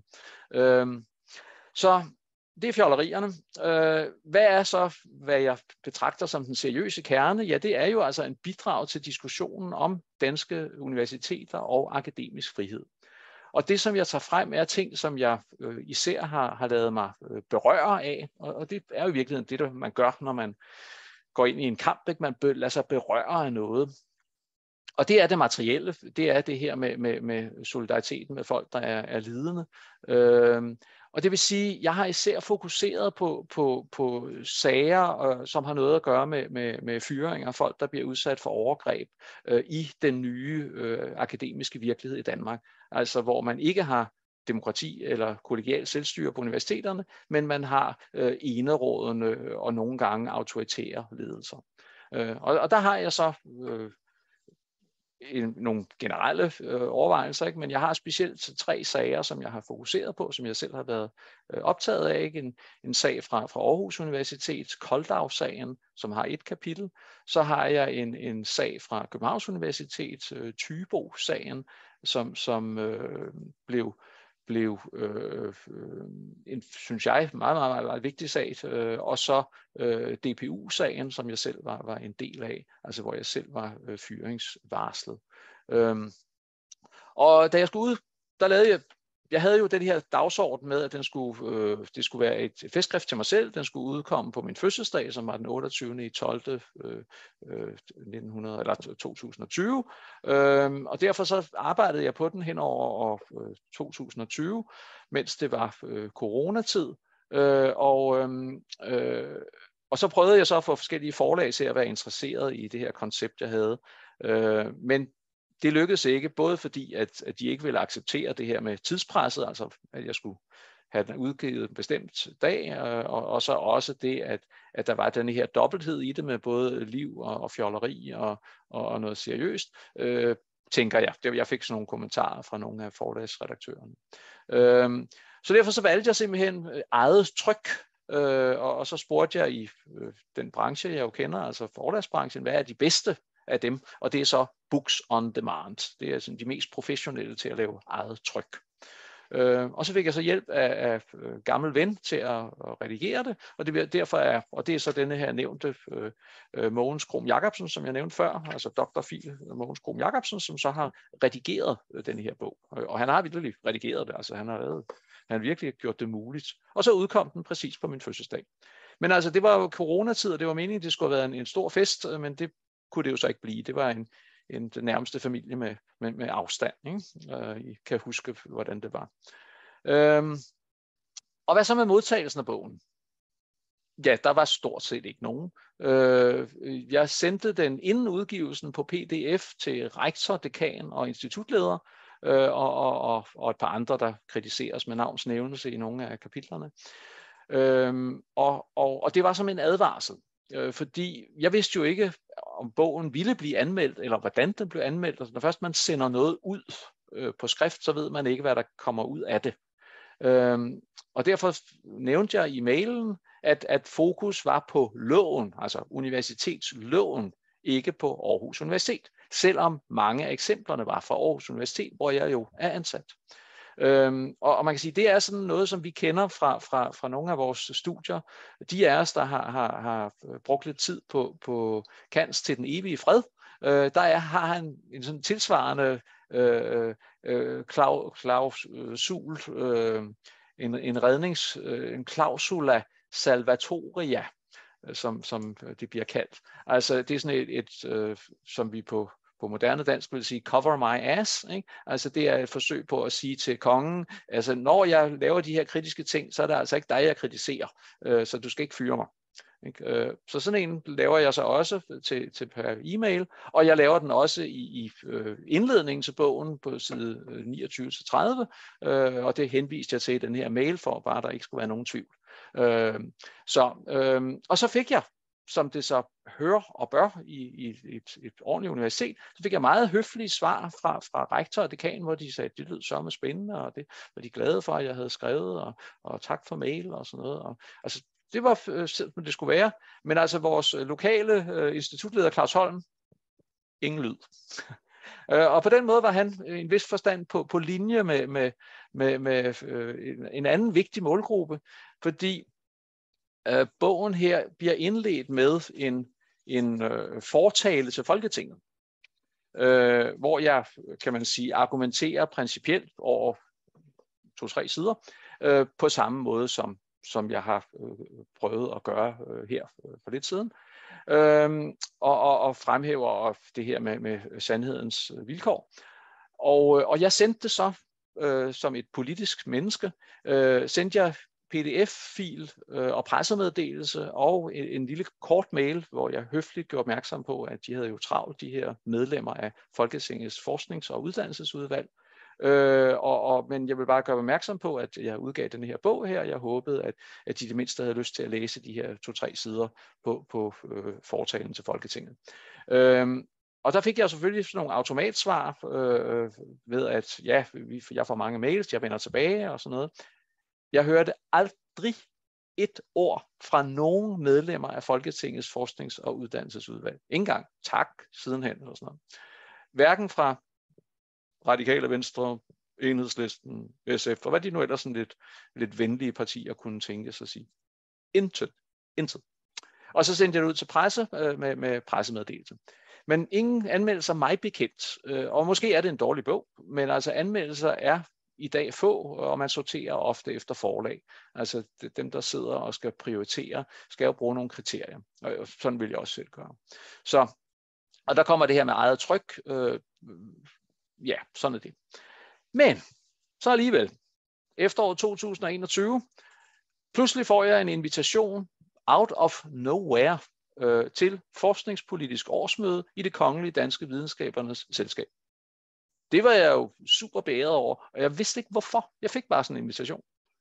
Så det er fjollerierne. Hvad er så, hvad jeg betragter som den seriøse kerne? Ja, det er jo altså en bidrag til diskussionen om danske universiteter og akademisk frihed. Og det, som jeg tager frem, er ting, som jeg især har lavet mig berøre af. Og det er jo i virkeligheden det, man gør, når man går ind i en kamp. Ikke? Man lader sig berøre af noget. Og det er det materielle. Det er det her med solidariteten med folk, der er lidende. Og det vil sige, jeg har især fokuseret på sager, som har noget at gøre med fyringer af folk, der bliver udsat for overgreb i den nye akademiske virkelighed i Danmark. Altså hvor man ikke har demokrati eller kollegial selvstyre på universiteterne, men man har enerådende og nogle gange autoritære ledelser. Og der har jeg så nogle generelle overvejelser, ikke? Men jeg har specielt 3 sager, som jeg har fokuseret på, som jeg selv har været optaget af. Ikke? En sag fra Aarhus Universitet, Koldau-sagen, som har et kapitel. Så har jeg en sag fra Københavns Universitet, Thybo-sagen, som blev en, synes jeg, meget vigtig sag, og så DPU-sagen, som jeg selv var en del af, altså hvor jeg selv var fyringsvarslet. Og da jeg skulle ud, der lavede jeg havde jo den her dagsorden med, at det skulle være et festskrift til mig selv. Den skulle udkomme på min fødselsdag, som var den 2020. Og derfor så arbejdede jeg på den hen over 2020, mens det var coronatid. Og så prøvede jeg så at få forskellige forlag til at være interesseret i det her koncept, jeg havde. Men det lykkedes ikke, både fordi, at de ikke ville acceptere det her med tidspresset, altså at jeg skulle have den udgivet en bestemt dag, og så også det, at der var den her dobbelthed i det med både liv og fjolleri og noget seriøst, tænker jeg. Jeg fik sådan nogle kommentarer fra nogle af forlagsredaktørerne. Så derfor så valgte jeg simpelthen eget tryk, og så spurgte jeg i den branche, jeg jo kender, altså forlagsbranchen, hvad er de bedste af dem, og det er så Books on Demand. Det er sådan de mest professionelle til at lave eget tryk. Og så fik jeg så hjælp af gammel ven til at redigere det, og det er så denne her nævnte Mogens Krom Jacobsen, som jeg nævnte før, altså Dr. Phil Mogens Krom Jacobsen, som så har redigeret denne her bog. Og han har virkelig redigeret det, altså han har virkelig gjort det muligt. Og så udkom den præcis på min fødselsdag. Men altså, det var jo coronatid, og det var meningen, det skulle have været en stor fest, men det kunne det jo så ikke blive. Det var den nærmeste familie med afstand. Ikke? I kan huske, hvordan det var. Og hvad så med modtagelsen af bogen? Ja, der var stort set ikke nogen. Jeg sendte den inden udgivelsen på PDF til rektor, dekan og institutleder, og et par andre, der kritiseres med navnsnævnelse i nogle af kapitlerne. Og det var som en advarsel, fordi jeg vidste jo ikke, om bogen ville blive anmeldt, eller hvordan den blev anmeldt. Altså, når først man sender noget ud på skrift, så ved man ikke, hvad der kommer ud af det. Og derfor nævnte jeg i mailen, at fokus var på loven, altså universitetsloven, ikke på Aarhus Universitet, selvom mange af eksemplerne var fra Aarhus Universitet, hvor jeg jo er ansat. Og man kan sige, det er sådan noget, som vi kender fra nogle af vores studier. De af os, der har brugt lidt tid på Kants til den evige fred, har han en sådan tilsvarende klausul, en clausula salvatoria, som det bliver kaldt. Altså det er sådan et som vi på moderne dansk vil sige cover my ass, ikke? Altså det er et forsøg på at sige til kongen, altså når jeg laver de her kritiske ting, så er det altså ikke dig, jeg kritiserer, så du skal ikke fyre mig. Ikke? Så sådan en laver jeg så også til per e-mail, og jeg laver den også i indledningen til bogen på side 29-30, og det henviste jeg til i den her mail, for bare der ikke skulle være nogen tvivl. Og så fik jeg, som det så hører og bør i et ordentligt universitet, så fik jeg meget høflige svar fra rektor og dekan, hvor de sagde, at det lød sørme spændende, og det var de glade for, at jeg havde skrevet, og tak for mail og sådan noget. Og, altså, det var som det skulle være, men altså vores lokale institutleder Claus Holm, ingen lyd. Og på den måde var han i en vis forstand på linje med en anden vigtig målgruppe, fordi bogen her bliver indledt med en fortale til Folketinget, hvor jeg, kan man sige, argumenterer principielt over 2-3 sider, på samme måde som jeg har prøvet at gøre her for lidt siden, og fremhæver det her med sandhedens vilkår. Og jeg sendte det så som et politisk menneske, sendte jeg PDF-fil og pressemeddelelse og en lille kort mail, hvor jeg høfligt gjorde opmærksom på, at de havde jo travlt, de her medlemmer af Folketingets forsknings- og uddannelsesudvalg. Men jeg vil bare gøre opmærksom på, at jeg udgav den her bog her. Jeg håbede, at de i det mindste havde lyst til at læse de her 2-3 sider på fortalen til Folketinget. Og der fik jeg selvfølgelig sådan nogle automatsvar ved, at ja, jeg får mange mails, jeg vender tilbage og sådan noget. Jeg hørte aldrig et ord fra nogen medlemmer af Folketingets forsknings- og uddannelsesudvalg. Ingen gang tak sidenhen eller sådan noget. Hverken fra Radikale Venstre, Enhedslisten, SF, og hvad de nu ellers sådan lidt venlige partier kunne tænke sig at sige. Intet. Og så sendte jeg det ud til presse med pressemeddelelse. Men ingen anmeldelser mig bekendt, og måske er det en dårlig bog, men altså anmeldelser er i dag få, og man sorterer ofte efter forlag. Altså dem, der sidder og skal prioritere, skal jo bruge nogle kriterier. Og sådan vil jeg også selv gøre. Og der kommer det her med eget tryk. Ja, sådan er det. Men så alligevel, efteråret 2021, pludselig får jeg en invitation out of nowhere til forskningspolitisk årsmøde i Det Kongelige Danske Videnskabernes Selskab. Det var jeg jo super beæret over, og jeg vidste ikke hvorfor. Jeg fik bare sådan en invitation.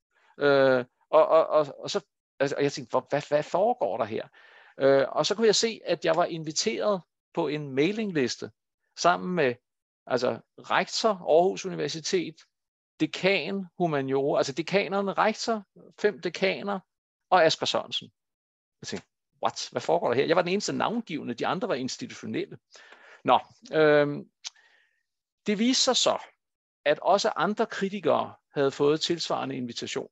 Og jeg tænkte, hvad foregår der her? Og så kunne jeg se, at jeg var inviteret på en mailingliste sammen med rektor Aarhus Universitet, dekan humaniora, altså dekanerne, rektor, 5 dekaner og Asger Sørensen. Jeg tænkte, what? Hvad foregår der her? Jeg var den eneste navngivende, de andre var institutionelle. Nå, det viste sig så, at også andre kritikere havde fået tilsvarende invitation.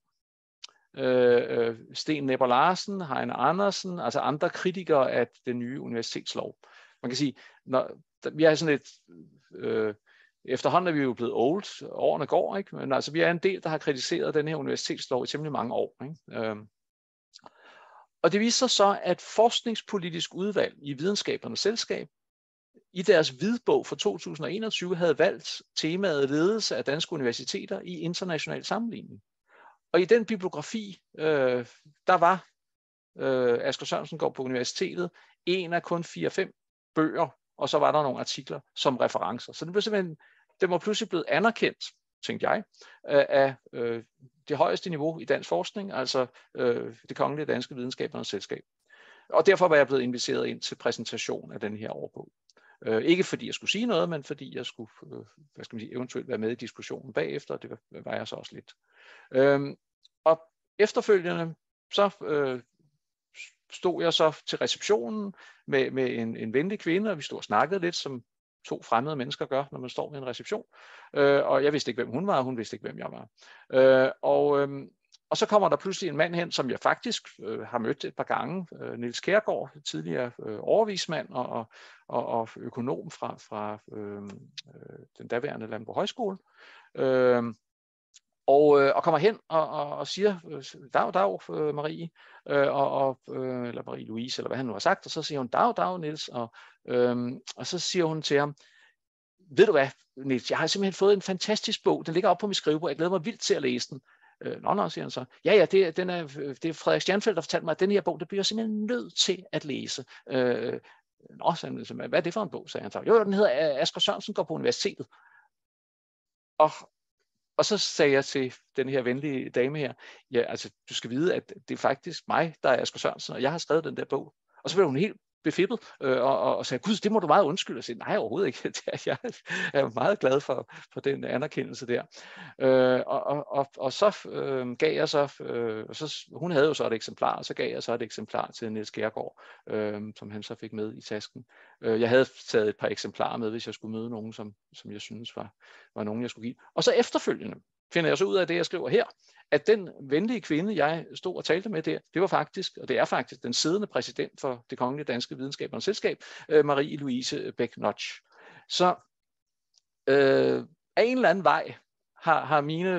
Sten Nepper Larsen, Heine Andersen, altså andre kritikere af den nye universitetslov. Man kan sige, vi er sådan et, efterhånden er vi jo blevet old, årene går, ikke? Men altså vi er en del, der har kritiseret den her universitetslov i temmelig mange år, ikke? Og det viser sig så, at Forskningspolitisk Udvalg i Videnskabernes Selskab i deres hvidbog for 2021 havde valgt temaet ledelse af danske universiteter i international sammenligning. Og i den bibliografi, der var Asger Sørensen går på universitetet en af kun 4-5 bøger, og så var der nogle artikler som referencer. Så det var pludselig blevet anerkendt, tænkte jeg, af det højeste niveau i dansk forskning, altså det Kongelige Danske Videnskabernes Selskab. Og derfor var jeg blevet inviteret ind til præsentation af den her årbog. Ikke fordi jeg skulle sige noget, men fordi jeg skulle eventuelt være med i diskussionen bagefter, og det var jeg så også lidt. Og efterfølgende så stod jeg så til receptionen med en venlig kvinde, og vi stod og snakkede lidt, som 2 fremmede mennesker gør, når man står ved en reception. Og jeg vidste ikke, hvem hun var, og hun vidste ikke, hvem jeg var. Og så kommer der pludselig en mand hen, som jeg faktisk har mødt et par gange, Niels Kjærgaard, tidligere overvismand og økonom fra den daværende Landbrug Højskole. Og kommer hen og siger, dag, Marie, eller Marie-Louise, eller hvad han nu har sagt, og så siger hun, dag, Niels, og så siger hun til ham, ved du hvad, Niels, jeg har simpelthen fået en fantastisk bog, den ligger oppe på mit skrivebord, jeg glæder mig vildt til at læse den. Nå, siger han så. Ja, det er Frederik Stjernfeldt, der fortalte mig, at den her bog, det bliver jeg simpelthen nødt til at læse. Nå, sagde han, hvad er det for en bog, sagde han så. Jo, den hedder Asger Sørensen går på universitetet. Og så sagde jeg til den her venlige dame her, ja, altså, du skal vide, at det er faktisk mig, der er Asger Sørensen, og jeg har skrevet den der bog. Og så blev hun helt befippet og sagde, gud, det må du meget undskylde. Og sagde, nej, overhovedet ikke. Jeg er meget glad for den anerkendelse der. Og så gav jeg så, hun havde jo så et eksemplar, og så gav jeg så et eksemplar til Niels Kjærgaard, som han så fik med i tasken. Jeg havde taget et par eksemplarer med, hvis jeg skulle møde nogen, som jeg synes var nogen, jeg skulle give. Og så efterfølgende finder jeg så ud af det, jeg skriver her, at den venlige kvinde, jeg stod og talte med der, det var faktisk, og det er faktisk den siddende præsident for det Kongelige Danske Videnskabernes Selskab, Marie-Louise Bech-Notch. Så af en eller anden vej har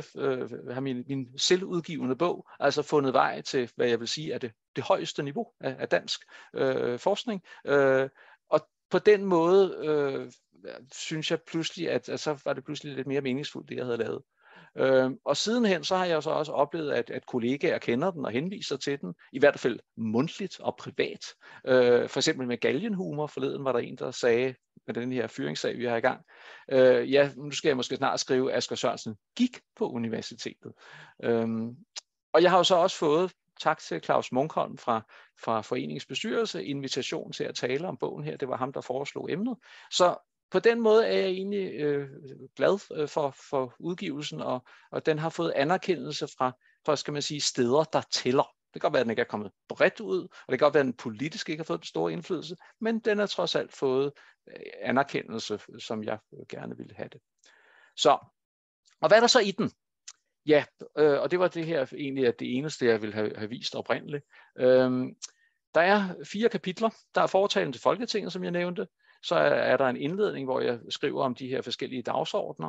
min selvudgivende bog altså fundet vej til, hvad jeg vil sige er det højeste niveau af dansk forskning. Og på den måde synes jeg pludselig, at så var det pludselig lidt mere meningsfuldt, det jeg havde lavet. Og sidenhen så har jeg så også oplevet, at kollegaer kender den og henviser til den, i hvert fald mundtligt og privat. For eksempel med galgenhumor forleden var der en, der sagde, med den her fyringssag, vi har i gang, ja, nu skal jeg måske snart skrive, at Asger Sørensen gik på universitetet. Og jeg har jo så også fået, tak til Claus Munkholm fra foreningens bestyrelse, invitation til at tale om bogen her. Det var ham, der foreslog emnet. Så på den måde er jeg egentlig glad for udgivelsen, og den har fået anerkendelse fra skal man sige, steder, der tæller. Det kan godt være, at den ikke er kommet bredt ud, og det kan godt være, at den politisk ikke har fået den store indflydelse, men den har trods alt fået anerkendelse, som jeg gerne ville have det. Så, og hvad er der så i den? Ja, og det var det her egentlig at det eneste, jeg ville have vist oprindeligt. Der er 4 kapitler. Der er fortalen til Folketinget, som jeg nævnte. Så er der en indledning, hvor jeg skriver om de her forskellige dagsordner.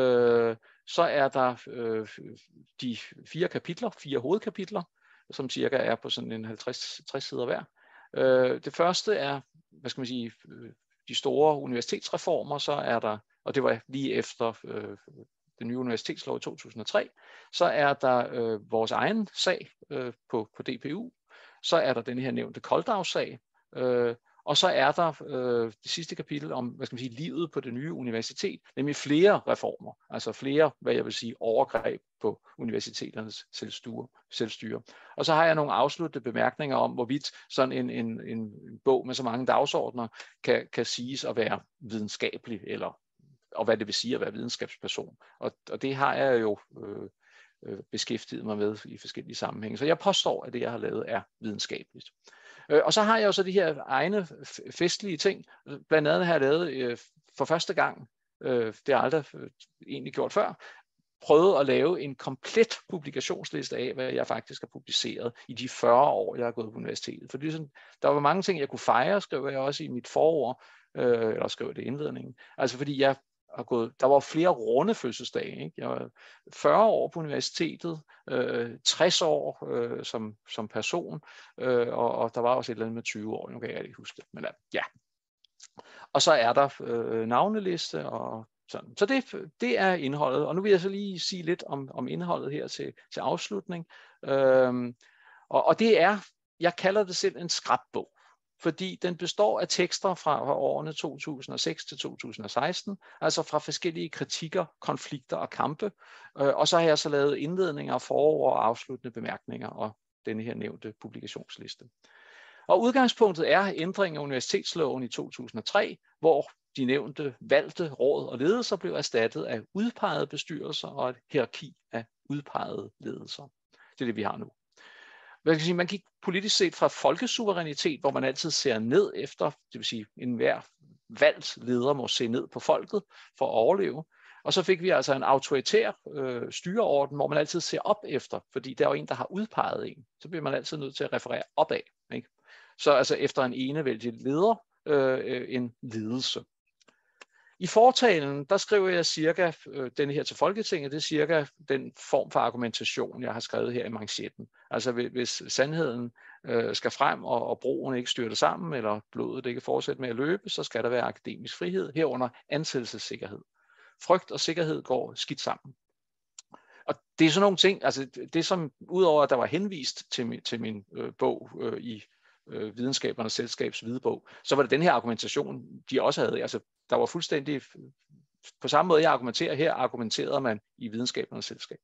Så er der de 4 kapitler, 4 hovedkapitler, som cirka er på sådan en 50-60 sider hver. Det første er, hvad skal man sige, de store universitetsreformer, så er der, og det var lige efter den nye universitetslov i 2003, så er der vores egen sag på DPU, så er der den her nævnte Koldau-sag, og så er der det sidste kapitel om, hvad skal man sige, livet på det nye universitet, nemlig flere reformer, altså flere, hvad jeg vil sige, overgreb på universiteternes selvstyre. Og så har jeg nogle afsluttende bemærkninger om, hvorvidt sådan en bog med så mange dagsordner kan siges at være videnskabelig, og hvad det vil sige at være videnskabsperson. Og det har jeg jo beskæftiget mig med i forskellige sammenhænge. Så jeg påstår, at det, jeg har lavet, er videnskabeligt. Og så har jeg jo så de her egne festlige ting. Blandt andet har jeg lavet for første gang, det har jeg aldrig egentlig gjort før, prøvet at lave en komplet publikationsliste af, hvad jeg faktisk har publiceret i de 40 år, jeg har gået på universitetet. For sådan, der var mange ting, jeg kunne fejre, skrev jeg også i mit forord, eller skrev det i indledningen. Altså fordi jeg har gået, der var flere runde fødselsdage. Ikke? Jeg var 40 år på universitetet, 60 år som person, og der var også et eller andet med 20 år, nu kan jeg ikke huske det. Men ja. Og så er der navneliste og sådan. Så det er indholdet, og nu vil jeg så lige sige lidt om indholdet her til afslutning. Og det er, jeg kalder det selv en skrabbog, fordi den består af tekster fra årene 2006 til 2016, altså fra forskellige kritikker, konflikter og kampe. Og så har jeg så lavet indledninger, forord og afsluttende bemærkninger og denne her nævnte publikationsliste. Og udgangspunktet er ændringen af universitetsloven i 2003, hvor de nævnte valgte råd og ledelser blev erstattet af udpegede bestyrelser og et hierarki af udpegede ledelser. Det er det, vi har nu. Man gik politisk set fra folkesuverænitet, hvor man altid ser ned efter, det vil sige enhver valgt leder må se ned på folket for at overleve. Og så fik vi altså en autoritær styreorden, hvor man altid ser op efter, fordi der er jo en, der har udpeget en. Så bliver man altid nødt til at referere opad. Ikke? Så altså efter en enevældig leder, en ledelse. I fortalen, der skriver jeg cirka, den her til Folketinget, det er cirka den form for argumentation, jeg har skrevet her i manchetten. Altså hvis sandheden skal frem, og broen ikke styrter sammen, eller blodet ikke fortsætter med at løbe, så skal der være akademisk frihed, herunder ansættelsessikkerhed. Frygt og sikkerhed går skidt sammen. Og det er sådan nogle ting, altså det som, udover at der var henvist til min bog i Videnskabernes Selskabs hvidebog, så var det den her argumentation, de også havde. Altså, der var fuldstændig, på samme måde jeg argumenterer her, argumenterede man i Videnskabernes Selskab.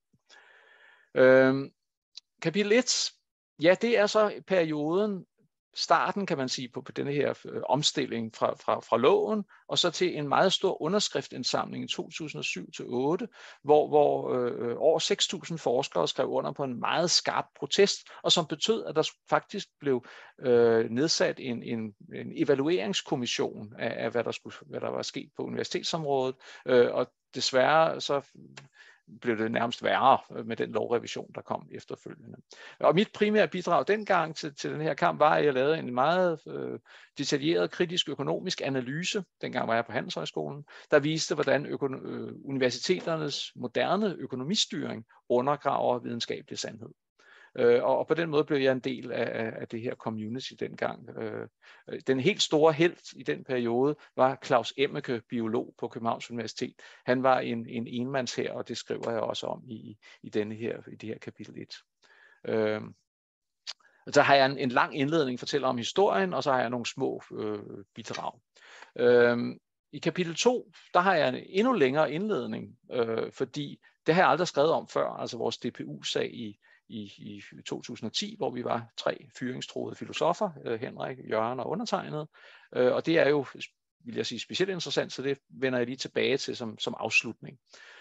Kapitel 1, ja, det er så perioden, starten kan man sige på denne her omstilling fra loven, og så til en meget stor underskriftindsamling i 2007-2008, hvor over 6.000 forskere skrev under på en meget skarp protest, og som betød, at der faktisk blev nedsat en evalueringskommission af hvad der var sket på universitetsområdet, og desværre så blev det nærmest værre med den lovrevision, der kom efterfølgende. Og mit primære bidrag dengang til den her kamp var, at jeg lavede en meget detaljeret kritisk økonomisk analyse, dengang var jeg på Handelshøjskolen, der viste, hvordan universiteternes moderne økonomistyring undergraver videnskabelig sandhed. Og på den måde blev jeg en del af det her community dengang. Den helt store helt i den periode var Claus Emmeke, biolog på Københavns Universitet. Han var en enmandshær, og det skriver jeg også om i det her kapitel 1. Så har jeg en lang indledning, fortæller om historien, og så har jeg nogle små bidrag. I kapitel 2, der har jeg en endnu længere indledning, fordi det har jeg aldrig skrevet om før, altså vores DPU-sag i 2010, hvor vi var 3 fyringstruede filosofer, Henrik, Jørgen og undertegnet. Og det er jo, vil jeg sige, specielt interessant, så det vender jeg lige tilbage til som afslutning.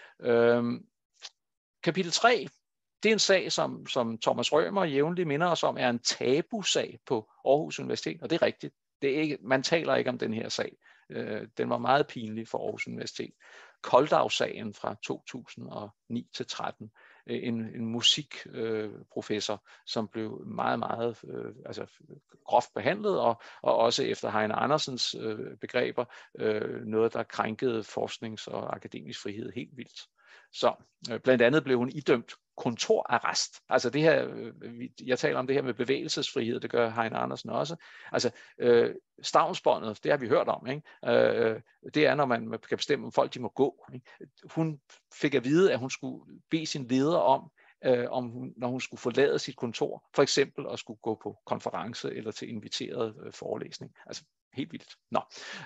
Kapitel 3, det er en sag, som Thomas Rømer jævnligt minder os om, er en tabusag på Aarhus Universitet, og det er rigtigt. Det er ikke, man taler ikke om den her sag. Den var meget pinlig for Aarhus Universitet. Koldau-sagen fra 2009 til 13. En musikprofessor, som blev meget, meget groft behandlet, og også efter Heine Andersens begreber, noget, der krænkede forsknings- og akademisk frihed helt vildt. Så blandt andet blev hun idømt kontorarrest. Altså det her, jeg taler om det her med bevægelsesfrihed, det gør Heine Andersen også. Altså stavnsbåndet, det har vi hørt om, ikke? Det er, når man kan bestemme, om folk de må gå. Ikke? Hun fik at vide, at hun skulle bede sin leder om, når hun skulle forlade sit kontor, for eksempel at skulle gå på konference eller til inviteret forelæsning. Altså helt vildt. Nå.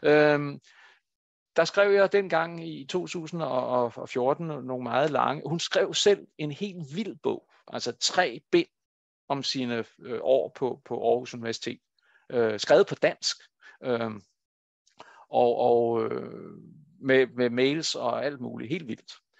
Der skrev jeg dengang i 2014 nogle meget lange. Hun skrev selv en helt vild bog, altså 3 bind om sine år på Aarhus Universitet, skrevet på dansk, og med mails og alt muligt, helt vildt.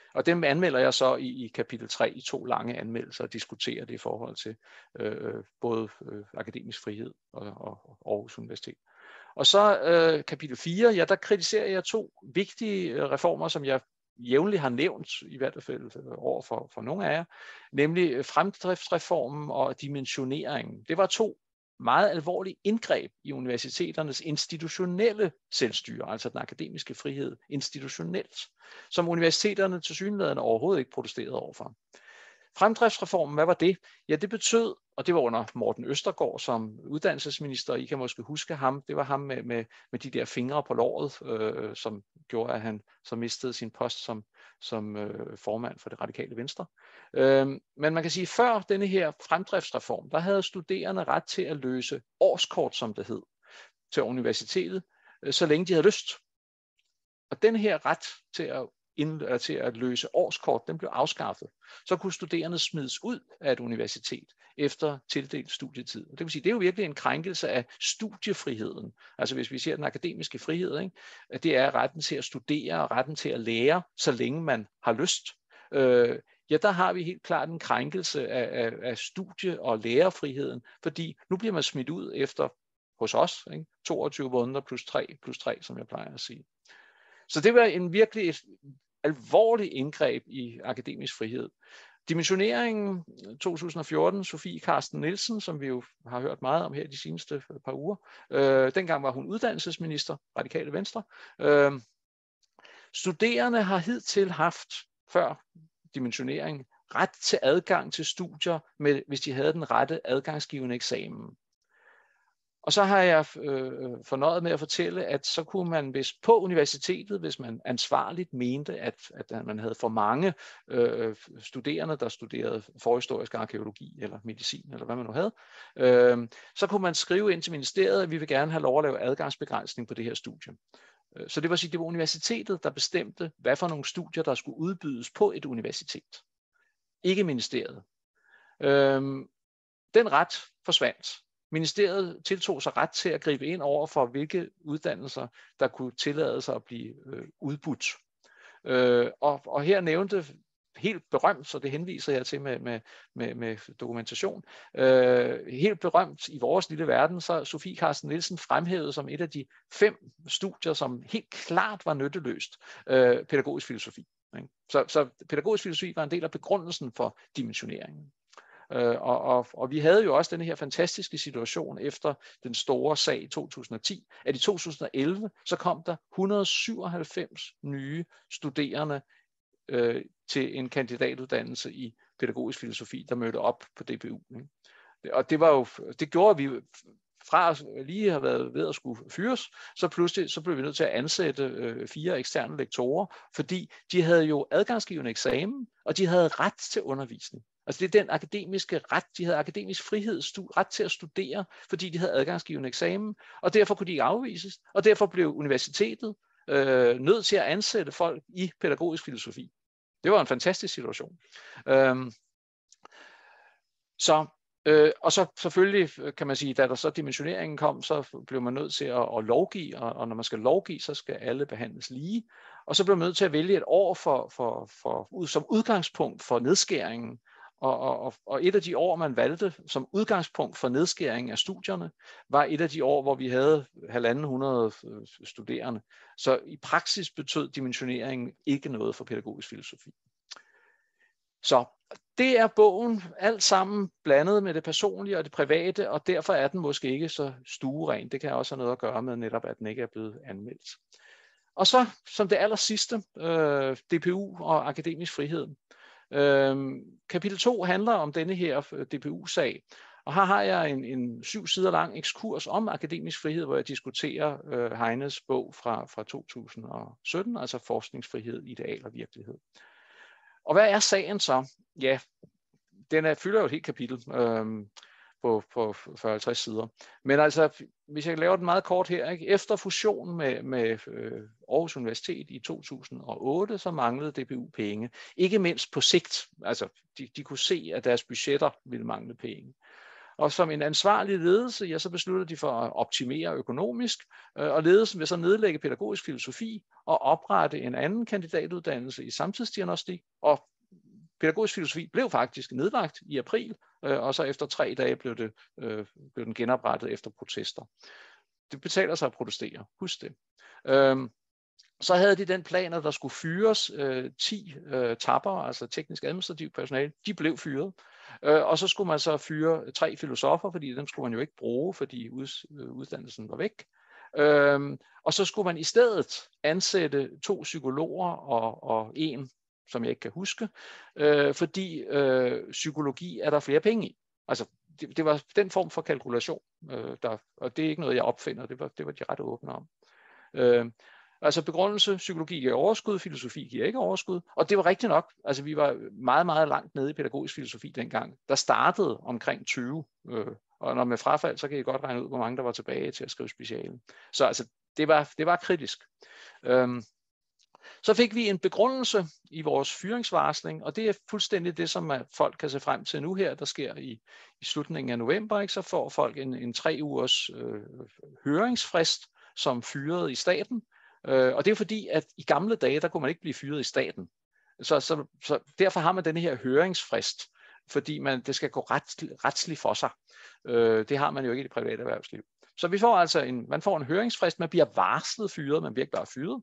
Og dem anmelder jeg så i kapitel 3 i 2 lange anmeldelser og diskuterer det i forhold til både akademisk frihed og Aarhus Universitet. Og så kapitel 4, ja, der kritiserer jeg 2 vigtige reformer, som jeg jævnligt har nævnt, i hvert fald over for nogle af jer, nemlig fremdriftsreformen og dimensioneringen. Det var 2 meget alvorlige indgreb i universiteternes institutionelle selvstyre, altså den akademiske frihed institutionelt, som universiteterne tilsyneladende overhovedet ikke protesterede overfor. Fremdriftsreformen, hvad var det? Ja, det betød, og det var under Morten Østergaard som uddannelsesminister, I kan måske huske ham, det var ham med de der fingre på låret, som gjorde, at han så mistede sin post som formand for det radikale Venstre. Men man kan sige, at før denne her fremdriftsreform, der havde studerende ret til at løse årskort, som det hed, til universitetet, så længe de havde lyst. Og den her ret til at løse årskort, den blev afskaffet. Så kunne studerende smides ud af et universitet efter tildelt studietid. Det vil sige, det er jo virkelig en krænkelse af studiefriheden. Altså hvis vi ser den akademiske frihed, ikke? Det er retten til at studere og retten til at lære, så længe man har lyst. Ja, der har vi helt klart en krænkelse af studie- og lærerfriheden, fordi nu bliver man smidt ud efter, hos os, ikke? 22 måneder plus 3, som jeg plejer at sige. Så det var en virkelig et alvorligt indgreb i akademisk frihed. Dimensioneringen 2014, Sofie Carsten Nielsen, som vi jo har hørt meget om her de seneste par uger, dengang var hun uddannelsesminister, Radikale Venstre. Studerende har hidtil haft, før dimensionering, ret til adgang til studier, hvis de havde den rette adgangsgivende eksamen. Og så har jeg fornøjet med at fortælle, at så kunne man, hvis på universitetet, hvis man ansvarligt mente, at man havde for mange studerende, der studerede forhistorisk arkæologi eller medicin, eller hvad man nu havde, så kunne man skrive ind til ministeriet, at vi vil gerne have lov at lave adgangsbegrænsning på det her studie. Så det vil sige, det var universitetet, der bestemte, hvad for nogle studier, der skulle udbydes på et universitet. Ikke ministeriet. Den ret forsvandt. Ministeriet tiltog sig ret til at gribe ind over for, hvilke uddannelser, der kunne tillade sig at blive udbudt. Og her nævnte helt berømt, så det henviser jeg til med dokumentation, helt berømt i vores lille verden, så Sofie Carsten Nielsen fremhævede som et af de 5 studier, som helt klart var nytteløst, pædagogisk filosofi. Så pædagogisk filosofi var en del af begrundelsen for dimensioneringen. Og vi havde jo også den her fantastiske situation efter den store sag i 2010, at i 2011 så kom der 197 nye studerende til en kandidatuddannelse i pædagogisk filosofi, der mødte op på DPU. Og det gjorde vi fra at lige have været ved at skulle fyres, så pludselig så blev vi nødt til at ansætte 4 eksterne lektorer, fordi de havde jo adgangsgivende eksamen, og de havde ret til undervisning. Altså det er den akademiske ret, de havde akademisk frihed, ret til at studere, fordi de havde adgangsgivende eksamen, og derfor kunne de ikke afvises, og derfor blev universitetet nødt til at ansætte folk i pædagogisk filosofi. Det var en fantastisk situation. Og så selvfølgelig kan man sige, da der så dimensioneringen kom, så blev man nødt til at lovgive, og når man skal lovgive, så skal alle behandles lige. Og så blev man nødt til at vælge et år som udgangspunkt for nedskæringen. Og et af de år, man valgte som udgangspunkt for nedskæring af studierne, var et af de år, hvor vi havde 1.500 studerende. Så i praksis betød dimensioneringen ikke noget for pædagogisk filosofi. Så det er bogen alt sammen blandet med det personlige og det private, og derfor er den måske ikke så stueren. Det kan også have noget at gøre med netop, at den ikke er blevet anmeldt. Og så som det aller sidste, DPU og akademisk frihed. Kapitel 2 handler om denne her DPU-sag, og her har jeg en 7 sider lang ekskurs om akademisk frihed, hvor jeg diskuterer Heines bog fra 2017, altså forskningsfrihed, ideal og virkelighed. Og hvad er sagen så? Ja, den fylder jo et helt kapitel på 40-50 sider. Men altså, hvis jeg laver den meget kort her, ikke? Efter fusionen med Aarhus Universitet i 2008, så manglede DPU penge. Ikke mindst på sigt. Altså, de kunne se, at deres budgetter ville mangle penge. Og som en ansvarlig ledelse, ja, så besluttede de for at optimere økonomisk, og ledelsen vil så nedlægge pædagogisk filosofi og oprette en anden kandidatuddannelse i samtidsdiagnostik, og pædagogisk filosofi blev faktisk nedlagt i april, og så efter 3 dage blev den genoprettet efter protester. Det betaler sig at protestere, husk det. Så havde de den plan, at der skulle fyres 10 tapper, altså teknisk administrativt personale. De blev fyret. Og så skulle man så fyre 3 filosofer, fordi dem skulle man jo ikke bruge, fordi uddannelsen var væk. Og så skulle man i stedet ansætte 2 psykologer og en, som jeg ikke kan huske, fordi psykologi er der flere penge i. Altså, det var den form for kalkulation, og det er ikke noget, jeg opfinder, det var de ret åbne om. Altså begrundelse, psykologi giver overskud, filosofi giver ikke overskud, og det var rigtigt nok. Altså vi var meget, meget langt nede i pædagogisk filosofi dengang. Der startede omkring 20, og når med frafald, så kan I godt regne ud, hvor mange der var tilbage til at skrive speciale. Så altså, det var kritisk. Så fik vi en begrundelse i vores fyringsvarsling, og det er fuldstændig det, som folk kan se frem til nu her, der sker i slutningen af november. Ikke? Så får folk en 3 ugers høringsfrist som fyret i staten. Og det er fordi, at i gamle dage, der kunne man ikke blive fyret i staten. Så derfor har man denne her høringsfrist, fordi det skal gå retsligt for sig. Det har man jo ikke i det private erhvervsliv. Så vi får altså man får en høringsfrist, man bliver varslet fyret, man bliver ikke bare fyret.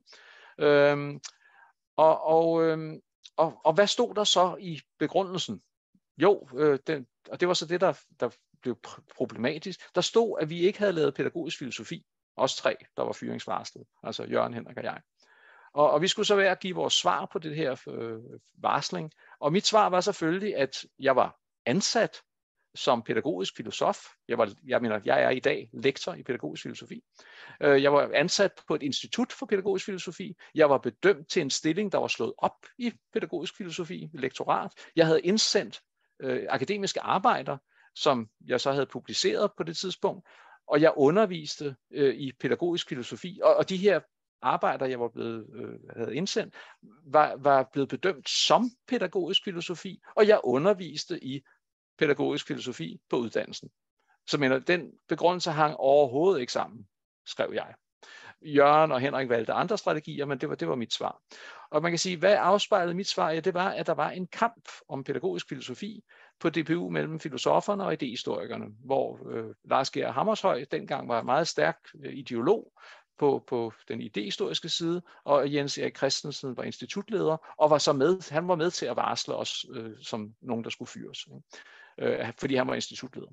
Og hvad stod der så i begrundelsen? Jo, og det var så det, der blev problematisk. Der stod, at vi ikke havde lavet pædagogisk filosofi. Os 3, der var fyringsvarslet, altså Jørgen, Henrik og jeg. Og vi skulle så være at give vores svar på det her varsling. Og mit svar var selvfølgelig, at jeg var ansat som pædagogisk filosof. Jeg er i dag lektor i pædagogisk filosofi. Jeg var ansat på et institut for pædagogisk filosofi. Jeg var bedømt til en stilling, der var slået op i pædagogisk filosofi, lektorat. Jeg havde indsendt akademiske arbejder, som jeg så havde publiceret på det tidspunkt. Og jeg underviste i pædagogisk filosofi, og de her arbejder, jeg havde indsendt, var blevet bedømt som pædagogisk filosofi, og jeg underviste i pædagogisk filosofi på uddannelsen. Så den begrundelse hang overhovedet ikke sammen, skrev jeg. Jørgen og Henrik valgte andre strategier, men det var mit svar. Og man kan sige, hvad afspejlede mit svar? Ja, det var, at der var en kamp om pædagogisk filosofi på DPU mellem filosoferne og idehistorikerne, hvor Lars Georg Hammershøi dengang var meget stærk ideolog på den idehistoriske side, og Jens Erik Christensen var institutleder, og han var med til at varsle os som nogen, der skulle fyres, fordi han var institutleder.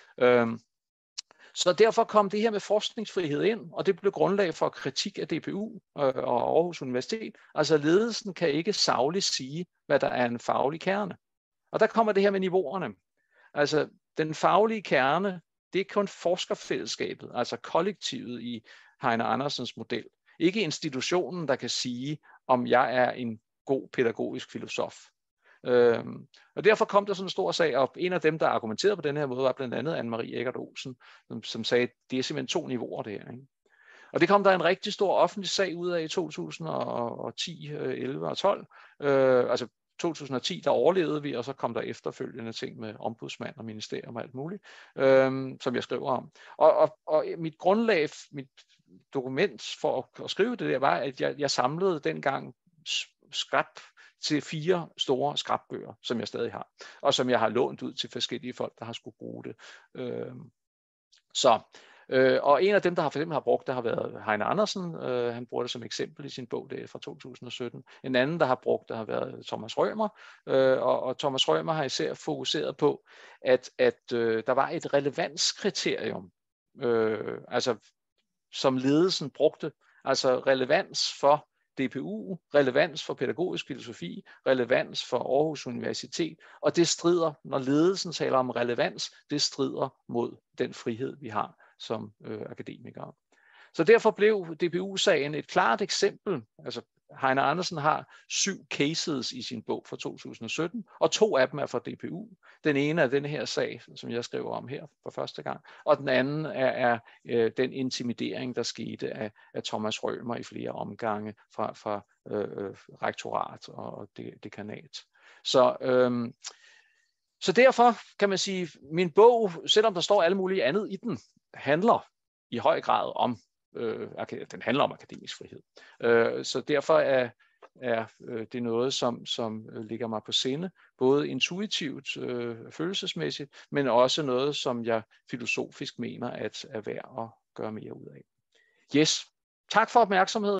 Så derfor kom det her med forskningsfrihed ind, og det blev grundlag for kritik af DPU og Aarhus Universitet. Altså ledelsen kan ikke sagligt sige, hvad der er en faglig kerne. Og der kommer det her med niveauerne. Altså den faglige kerne, det er kun forskerfællesskabet, altså kollektivet i Heine Andersens model. Ikke institutionen, der kan sige, om jeg er en god pædagogisk filosof. Og derfor kom der sådan en stor sag op. En af dem, der argumenterede på den her måde, var blandt andet Anne-Marie Eggert Olsen, som sagde, at det er simpelthen 2 niveauer det her. Ikke? Og det kom der en rigtig stor offentlig sag ud af i 2010, 11 og 12. Altså 2010, der overlevede vi, og så kom der efterfølgende ting med ombudsmand og ministerium og alt muligt, som jeg skriver om. Og mit grundlag, mit dokument for at skrive det der, var, at jeg samlede dengang skrab til 4 store skrabbøger, som jeg stadig har, og som jeg har lånt ud til forskellige folk, der har skulle bruge det. Og en af dem, der for eksempel har brugt det, har været Heine Andersen. Han bruger det som eksempel i sin bog, det er fra 2017. En anden, der har brugt det, har været Thomas Rømer. Og Thomas Rømer har især fokuseret på, at der var et relevanskriterium, altså som ledelsen brugte, altså relevans for DPU, relevans for pædagogisk filosofi, relevans for Aarhus Universitet, og det strider, når ledelsen taler om relevans, det strider mod den frihed, vi har som akademikere. Så derfor blev DPU-sagen et klart eksempel. Altså Heine Andersen har 7 cases i sin bog fra 2017, og 2 af dem er fra DPU. Den ene er den her sag, som jeg skriver om her for første gang, og den anden er den intimidering, der skete af Thomas Rømer i flere omgange fra rektorat og dekanat. Så Så derfor kan man sige, min bog, selvom der står alle mulige andet i den, handler i høj grad om, den handler om akademisk frihed. Så derfor er det noget, som ligger mig på sinde, både intuitivt, følelsesmæssigt, men også noget, som jeg filosofisk mener, at er værd at gøre mere ud af. Yes, tak for opmærksomheden.